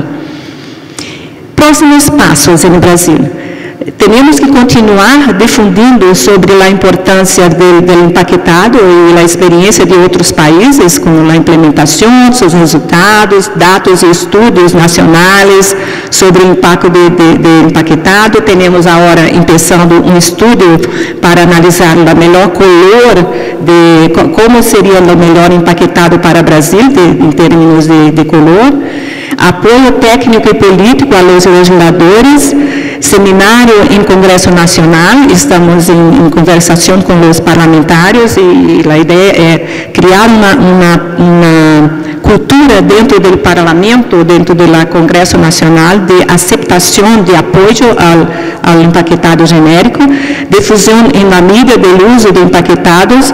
Próximos passos no Brasil. Temos que continuar difundindo sobre a importância do empaquetado e a experiência de outros países, com a implementação, seus resultados, dados e estudos nacionais sobre o impacto do empaquetado. Temos agora começando estudo para analisar a melhor cor, como seria o melhor empaquetado para o Brasil, em termos de color. Apoio técnico e político aos legisladores, seminário em Congresso Nacional, estamos em conversação com os parlamentares e a ideia é criar uma cultura dentro do Parlamento, dentro do Congresso Nacional, de aceitação, de apoio ao empaquetado genérico, difusão na mídia do uso de empaquetados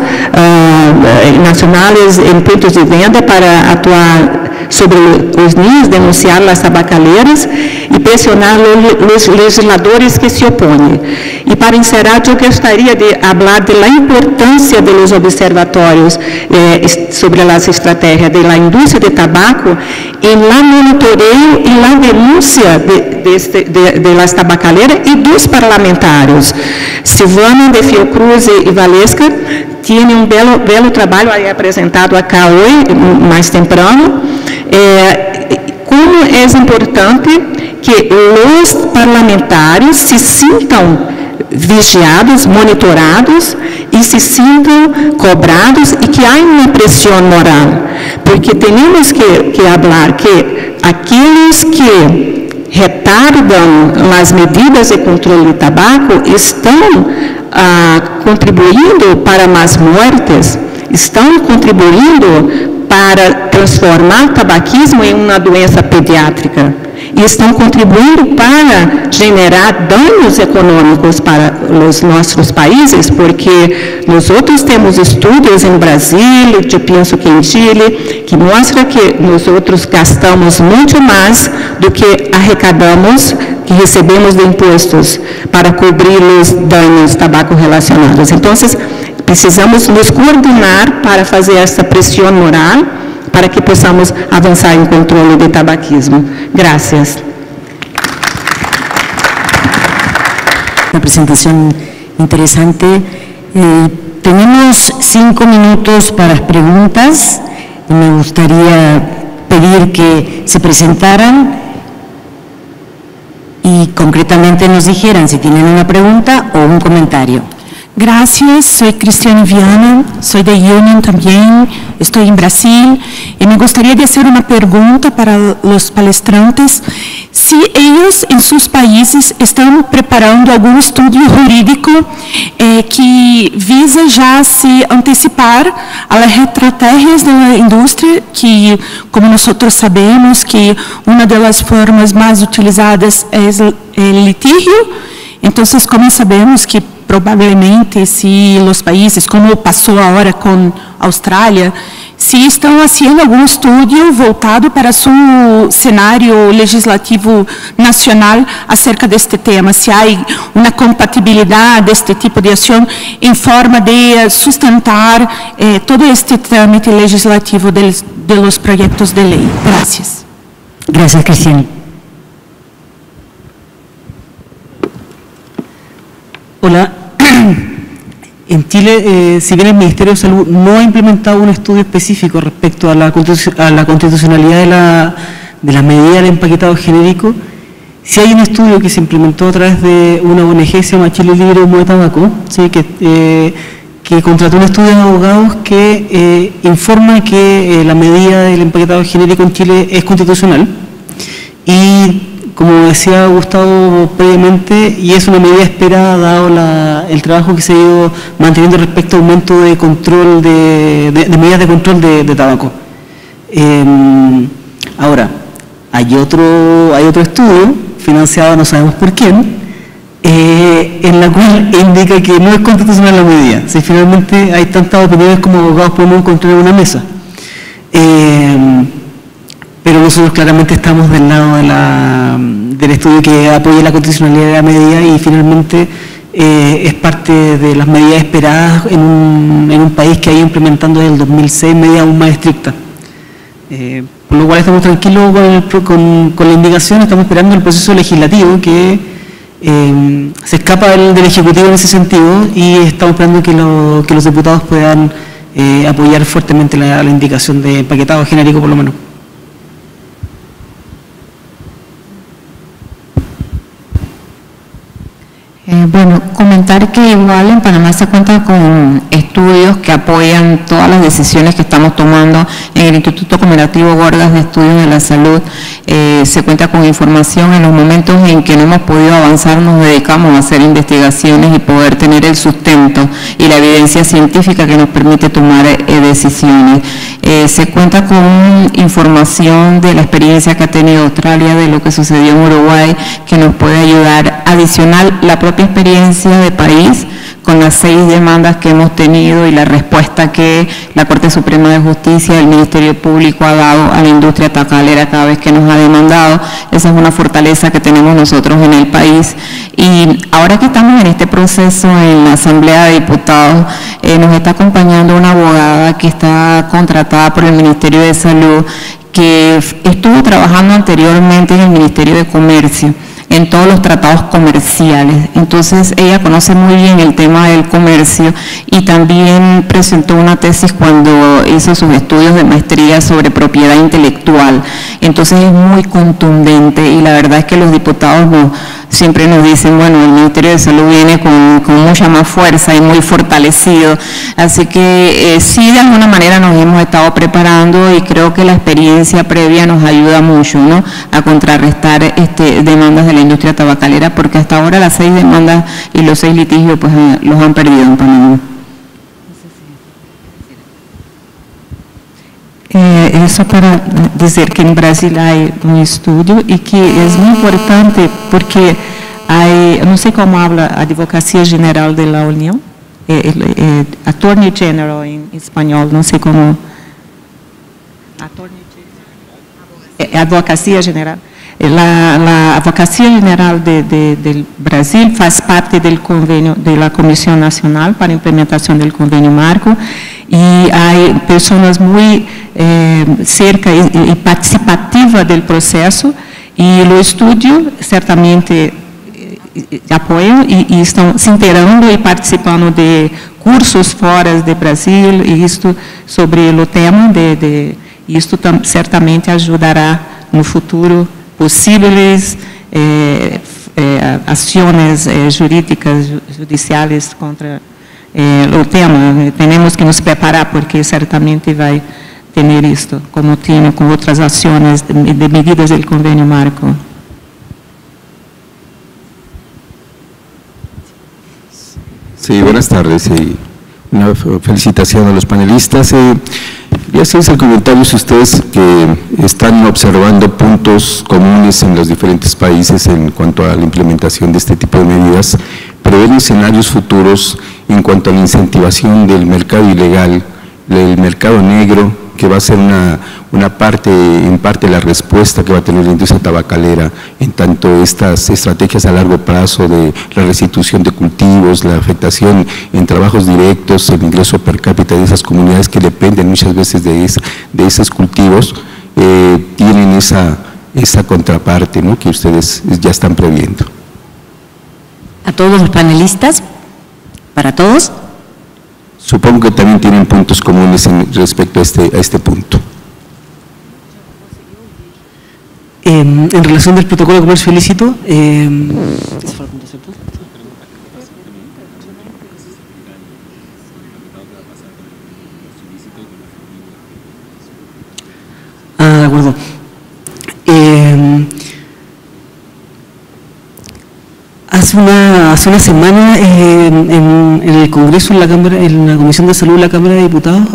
nacionais em pontos de venda para atuar sobre os ninhos, denunciar as tabacaleiras e pressionar os legisladores que se opõem. E para encerrar, eu gostaria de falar da importância dos observatórios sobre as estratégias da indústria de tabaco em la monitoreio e la denúncia das tabacaleiras e dos parlamentares. Silvana de Fiocruz e Valesca tinham belo trabalho aí apresentado acá hoje, mais temprano. Como é importante que os parlamentares se sintam vigiados, monitorados e se sintam cobrados e que há uma pressão moral, porque temos que falar que aqueles que retardam as medidas de controle de tabaco estão contribuindo para mais mortes, estão contribuindo para transformar o tabaquismo em uma doença pediátrica e estão contribuindo para generar danos econômicos para os nossos países, porque nós outros temos estudos em Brasil, eu penso que em Chile, que mostra que nós outros gastamos muito mais do que arrecadamos, que recebemos de impostos para cobrir os danos tabaco relacionados. Então, precisamos nos coordenar para fazer essa pressão moral para que possamos avançar em controle do tabaquismo. Graças. Una presentación interesante. Tenemos 5 minutos para preguntas. Me gustaría pedir que se presentaran y concretamente nos dijeran si tienen una pregunta o un comentario. Gracias, soy Cristiana Viana, soy de Union también, estoy en Brasil y me gustaría de hacer una pregunta para los palestrantes. Si ellos en sus países están preparando algún estudio jurídico que visa ya se anticipar a las estrategias de la industria, que como nosotros sabemos que una de las formas más utilizadas es el litigio, entonces como sabemos que provavelmente, se os países, como passou agora com a Austrália, se estão fazendo algum estudo voltado para seu cenário legislativo nacional acerca deste tema, se há uma compatibilidade deste tipo de ação em forma de sustentar todo este trâmite legislativo de los projetos de lei. Gracias. Gracias, Cristian. Hola. En Chile, si bien el Ministerio de Salud no ha implementado un estudio específico respecto a la constitucionalidad de la medida del empaquetado genérico, sí hay un estudio que se implementó a través de una ONG que se llama Chile Libre Humo de Tabaco, ¿sí? que contrató un estudio de abogados que informa que la medida del empaquetado genérico en Chile es constitucional y, como decía Gustavo previamente, y es una medida esperada dado el trabajo que se ha ido manteniendo respecto al aumento de control de medidas de control de tabaco. Ahora, hay otro estudio financiado no sabemos por quién, en la cual indica que no es constitucional la medida. Si finalmente hay tantas opiniones como abogados podemos encontrar en una mesa. Pero nosotros claramente estamos del lado del estudio que apoya la constitucionalidad de la medida y finalmente es parte de las medidas esperadas en un país que ha ido implementando desde el 2006 medidas aún más estrictas. Por lo cual estamos tranquilos con la indicación, estamos esperando el proceso legislativo que se escapa del Ejecutivo en ese sentido y estamos esperando que los diputados puedan apoyar fuertemente la indicación de empaquetado genérico por lo menos. Bueno, comentar que igual en Panamá se cuenta con estudios que apoyan todas las decisiones que estamos tomando en el Instituto Cooperativo Gorgas de Estudios de la Salud. Se cuenta con información en los momentos en que no hemos podido avanzar, nos dedicamos a hacer investigaciones y poder tener el sustento y la evidencia científica que nos permite tomar decisiones. Se cuenta con información de la experiencia que ha tenido Australia, de lo que sucedió en Uruguay, que nos puede ayudar. Adicional, la propia experiencia de país con las 6 demandas que hemos tenido y la respuesta que la Corte Suprema de Justicia, el Ministerio Público ha dado a la industria tabacalera cada vez que nos ha demandado. Esa es una fortaleza que tenemos nosotros en el país. Y ahora que estamos en este proceso en la Asamblea de Diputados, nos está acompañando una abogada que está contratada por el Ministerio de Salud, que estuvo trabajando anteriormente en el Ministerio de Comercio, en todos los tratados comerciales. Entonces ella conoce muy bien el tema del comercio y también presentó una tesis cuando hizo sus estudios de maestría sobre propiedad intelectual. Entonces es muy contundente y la verdad es que los diputados siempre nos dicen, bueno, el Ministerio de Salud viene con mucha más fuerza y muy fortalecido. Así que sí, de alguna manera nos hemos estado preparando y creo que la experiencia previa nos ayuda mucho, ¿no?, a contrarrestar demandas de la industria tabacalera, porque hasta ahora las 6 demandas y los 6 litigios pues los han perdido en Panamá. Eso para dizer que en Brasil hay un estudio y que es muy importante porque hay, no sé cómo habla Advocacia General de la Unión, Attorney General en español, no sé cómo. Advocacia General. La Advocacia General del Brasil faz parte del convenio de la Comisión Nacional para Implementación del Convenio Marco y hay personas muy cerca y participativas del proceso y el estudio certamente apoyan y están se integrando y participando de cursos fuera de Brasil y esto sobre el tema y esto certamente ayudará no futuro posibles acciones jurídicas, judiciales contra el tema. Tenemos que nos preparar porque certamente va a tener esto, como tiene con otras acciones de medidas del convenio marco. Sí, buenas tardes y una felicitación a los panelistas. Quería hacerles el comentario si ustedes que están observando puntos comunes en los diferentes países en cuanto a la implementación de este tipo de medidas, prevén escenarios futuros en cuanto a la incentivación del mercado ilegal, del mercado negro, que va a ser en parte la respuesta que va a tener la industria tabacalera en tanto estas estrategias a largo plazo de la restitución de cultivos, la afectación en trabajos directos, el ingreso per cápita de esas comunidades que dependen muchas veces de esos cultivos, tienen esa contraparte, ¿no?, que ustedes ya están previendo. A todos los panelistas, para todos. Supongo que también tienen puntos comunes respecto a este punto. En relación del protocolo de comercio ilícito, de acuerdo. Hace una semana en el Congreso, en la Comisión de Salud de la Cámara de Diputados,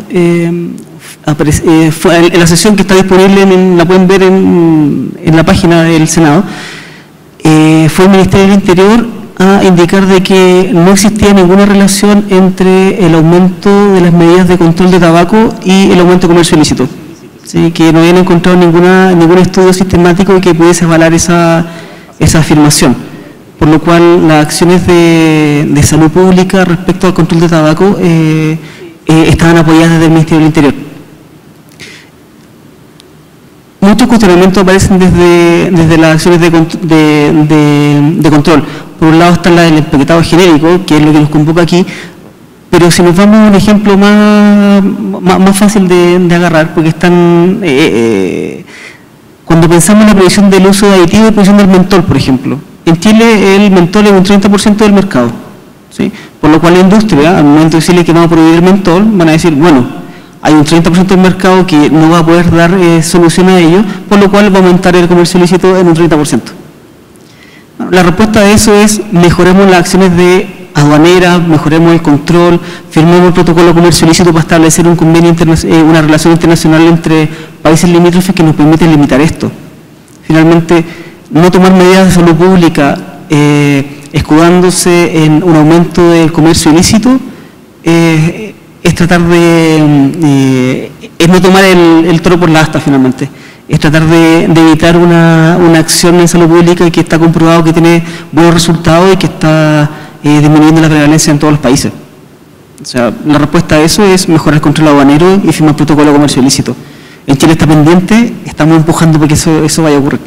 fue en la sesión que está disponible, la pueden ver en la página del Senado, fue el Ministerio del Interior a indicar de que no existía ninguna relación entre el aumento de las medidas de control de tabaco y el aumento de comercio ilícito. ¿Sí? Que no habían encontrado ningún estudio sistemático que pudiese avalar esa afirmación. Por lo cual las acciones de salud pública respecto al control de tabaco estaban apoyadas desde el Ministerio del Interior. Muchos cuestionamientos aparecen desde las acciones de control. Por un lado está la del empaquetado genérico, que es lo que nos convoca aquí, pero si nos vamos a un ejemplo más fácil de agarrar, porque están, cuando pensamos en la prohibición del uso de aditivos y prohibición del mentol, por ejemplo, en Chile el mentol es un 30% del mercado, ¿sí? Por lo cual la industria, al momento de decirle que vamos a prohibir el mentol, van a decir, bueno, hay un 30% del mercado que no va a poder dar solución a ello, por lo cual va a aumentar el comercio ilícito en un 30%. Bueno, la respuesta a eso es mejoremos las acciones de aduaneras, mejoremos el control, firmemos el protocolo de comercio ilícito para establecer un convenio una relación internacional entre países limítrofes que nos permite limitar esto. Finalmente, no tomar medidas de salud pública escudándose en un aumento del comercio ilícito es tratar es no tomar el toro por la asta finalmente, es tratar de evitar una acción en salud pública que está comprobado que tiene buenos resultados y que está disminuyendo la prevalencia en todos los países. O sea, la respuesta a eso es mejorar el control aduanero y firmar el protocolo de comercio ilícito. En Chile está pendiente, estamos empujando para que eso vaya a ocurrir.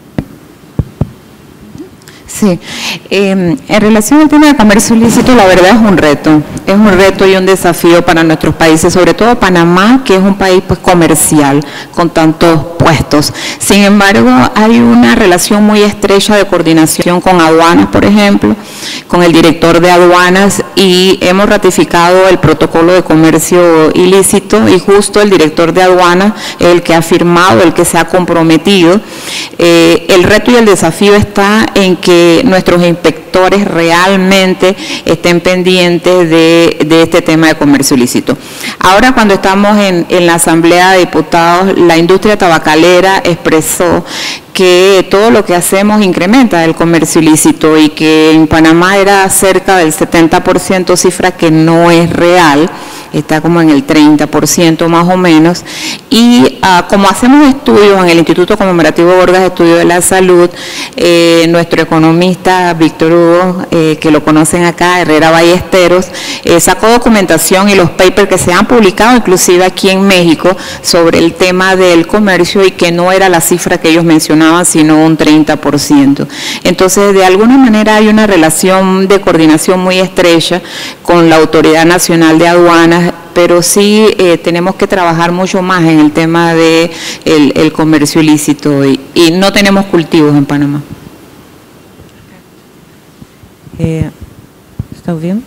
Sí, en relación al tema de comercio ilícito, la verdad es un reto y un desafío para nuestros países, sobre todo Panamá, que es un país pues comercial, con tantos puestos. Sin embargo, hay una relación muy estrecha de coordinación con aduanas, por ejemplo, con el director de aduanas, y hemos ratificado el protocolo de comercio ilícito, y justo el director de aduanas es el que ha firmado, el que se ha comprometido. El reto y el desafío está en que nuestros inspectores realmente estén pendientes de este tema de comercio ilícito. Ahora, cuando estamos en la Asamblea de Diputados, la industria tabacalera expresó que todo lo que hacemos incrementa el comercio ilícito y que en Panamá era cerca del 70%, cifra que no es real, está como en el 30% más o menos, y como hacemos estudios en el Instituto Conmemorativo Bordas de Estudio de la Salud, nuestro economista Víctor Hugo, que lo conocen acá, Herrera Ballesteros, sacó documentación y los papers que se han publicado inclusive aquí en México sobre el tema del comercio y que no era la cifra que ellos mencionaban, sino un 30%. Entonces, de alguna manera hay una relación de coordinación muy estrecha con la Autoridad Nacional de Aduanas, pero sí tenemos que trabajar mucho más en el tema de el comercio ilícito y no tenemos cultivos en Panamá. ¿Está bien?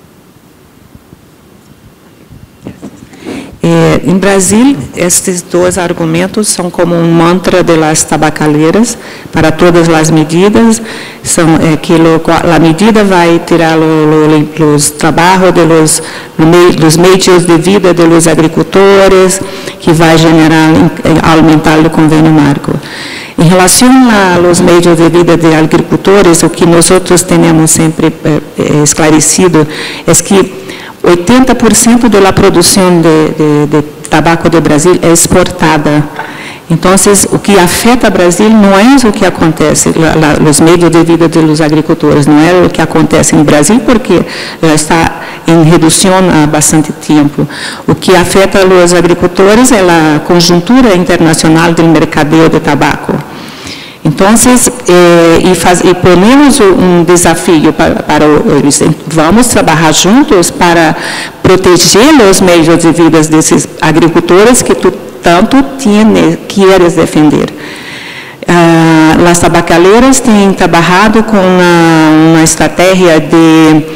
Em Brasil, estes dois argumentos são como um mantra de las tabacaleras para todas as medidas, são que a medida vai tirar os trabalhos dos meios de vida dos agricultores, que vai generar, aumentar o convênio marco. Em relação aos meios de vida de agricultores, o que nós temos sempre esclarecido é que 80% da produção de tabaco do Brasil é exportada. Então, o que afeta o Brasil não é o que acontece, os meios de vida dos agricultores, não é o que acontece no Brasil, porque já está em redução há bastante tempo. O que afeta os agricultores é a conjuntura internacional do mercadeio de tabaco. Entonces, y ponemos un desafío para eles. Vamos trabalhar juntos para proteger os meios de vida desses agricultores que tu tanto quieres defender. As tabacaleras têm trabalhado com uma estratégia de,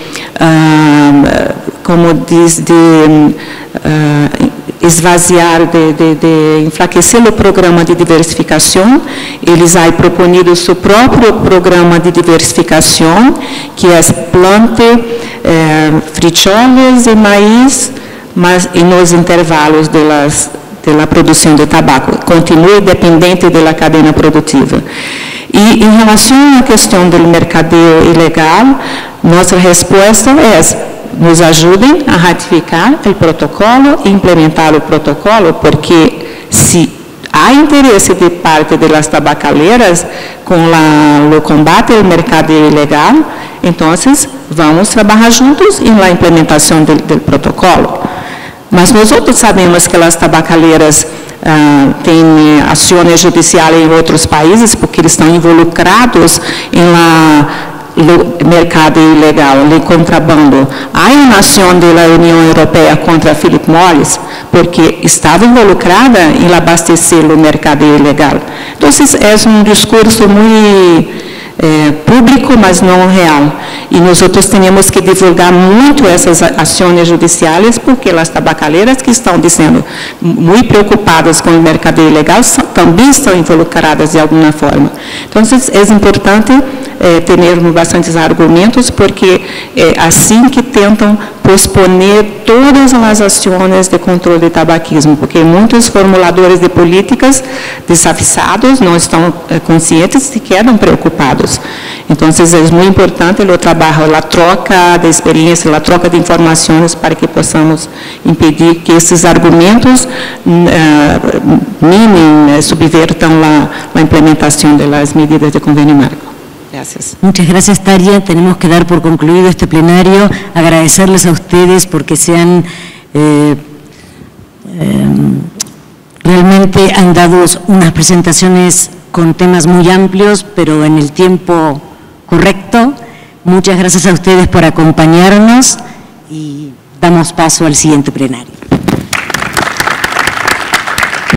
como diz, de esvaziar, de enfraquecer o programa de diversificação. Eles aí proponido seu próprio programa de diversificação, que é plante frijoles e maíz, mas e nos intervalos da produção de tabaco, continue dependente da cadeia produtiva. E em relação à questão do mercadeio ilegal, nossa resposta é: nos ajudem a ratificar o protocolo e implementar o protocolo, porque se há interesse de parte das tabacaleiras com o combate ao mercado ilegal, então vamos trabalhar juntos na implementação do protocolo. Mas nós outros sabemos que as tabacaleiras têm ações judiciais em outros países, porque eles estão involucrados no mercado ilegal, no contrabando. Há uma ação da União Europeia contra Philip Morris, porque estava involucrada em abastecer o mercado ilegal. Então, é um discurso muito público, mas não real. E nós outros temos que divulgar muito essas ações judiciais, porque as tabacaleiras que estão dizendo muito preocupadas com o mercado ilegal também estão involucradas de alguma forma. Então, é importante ter bastantes argumentos, porque é assim que tentam posponer todas as ações de controle de tabaquismo, porque muitos formuladores de políticas desavisados não estão conscientes e quedam preocupados. Então, é muito importante o trabalho, a troca de experiência, a troca de informações para que possamos impedir que esses argumentos minem, subvertam a implementação das medidas de convênio marco. Gracias. Muchas gracias, Tarja. Tenemos que dar por concluido este plenario. Agradecerles a ustedes porque realmente han dado unas presentaciones con temas muy amplios, pero en el tiempo correcto. Muchas gracias a ustedes por acompañarnos y damos paso al siguiente plenario.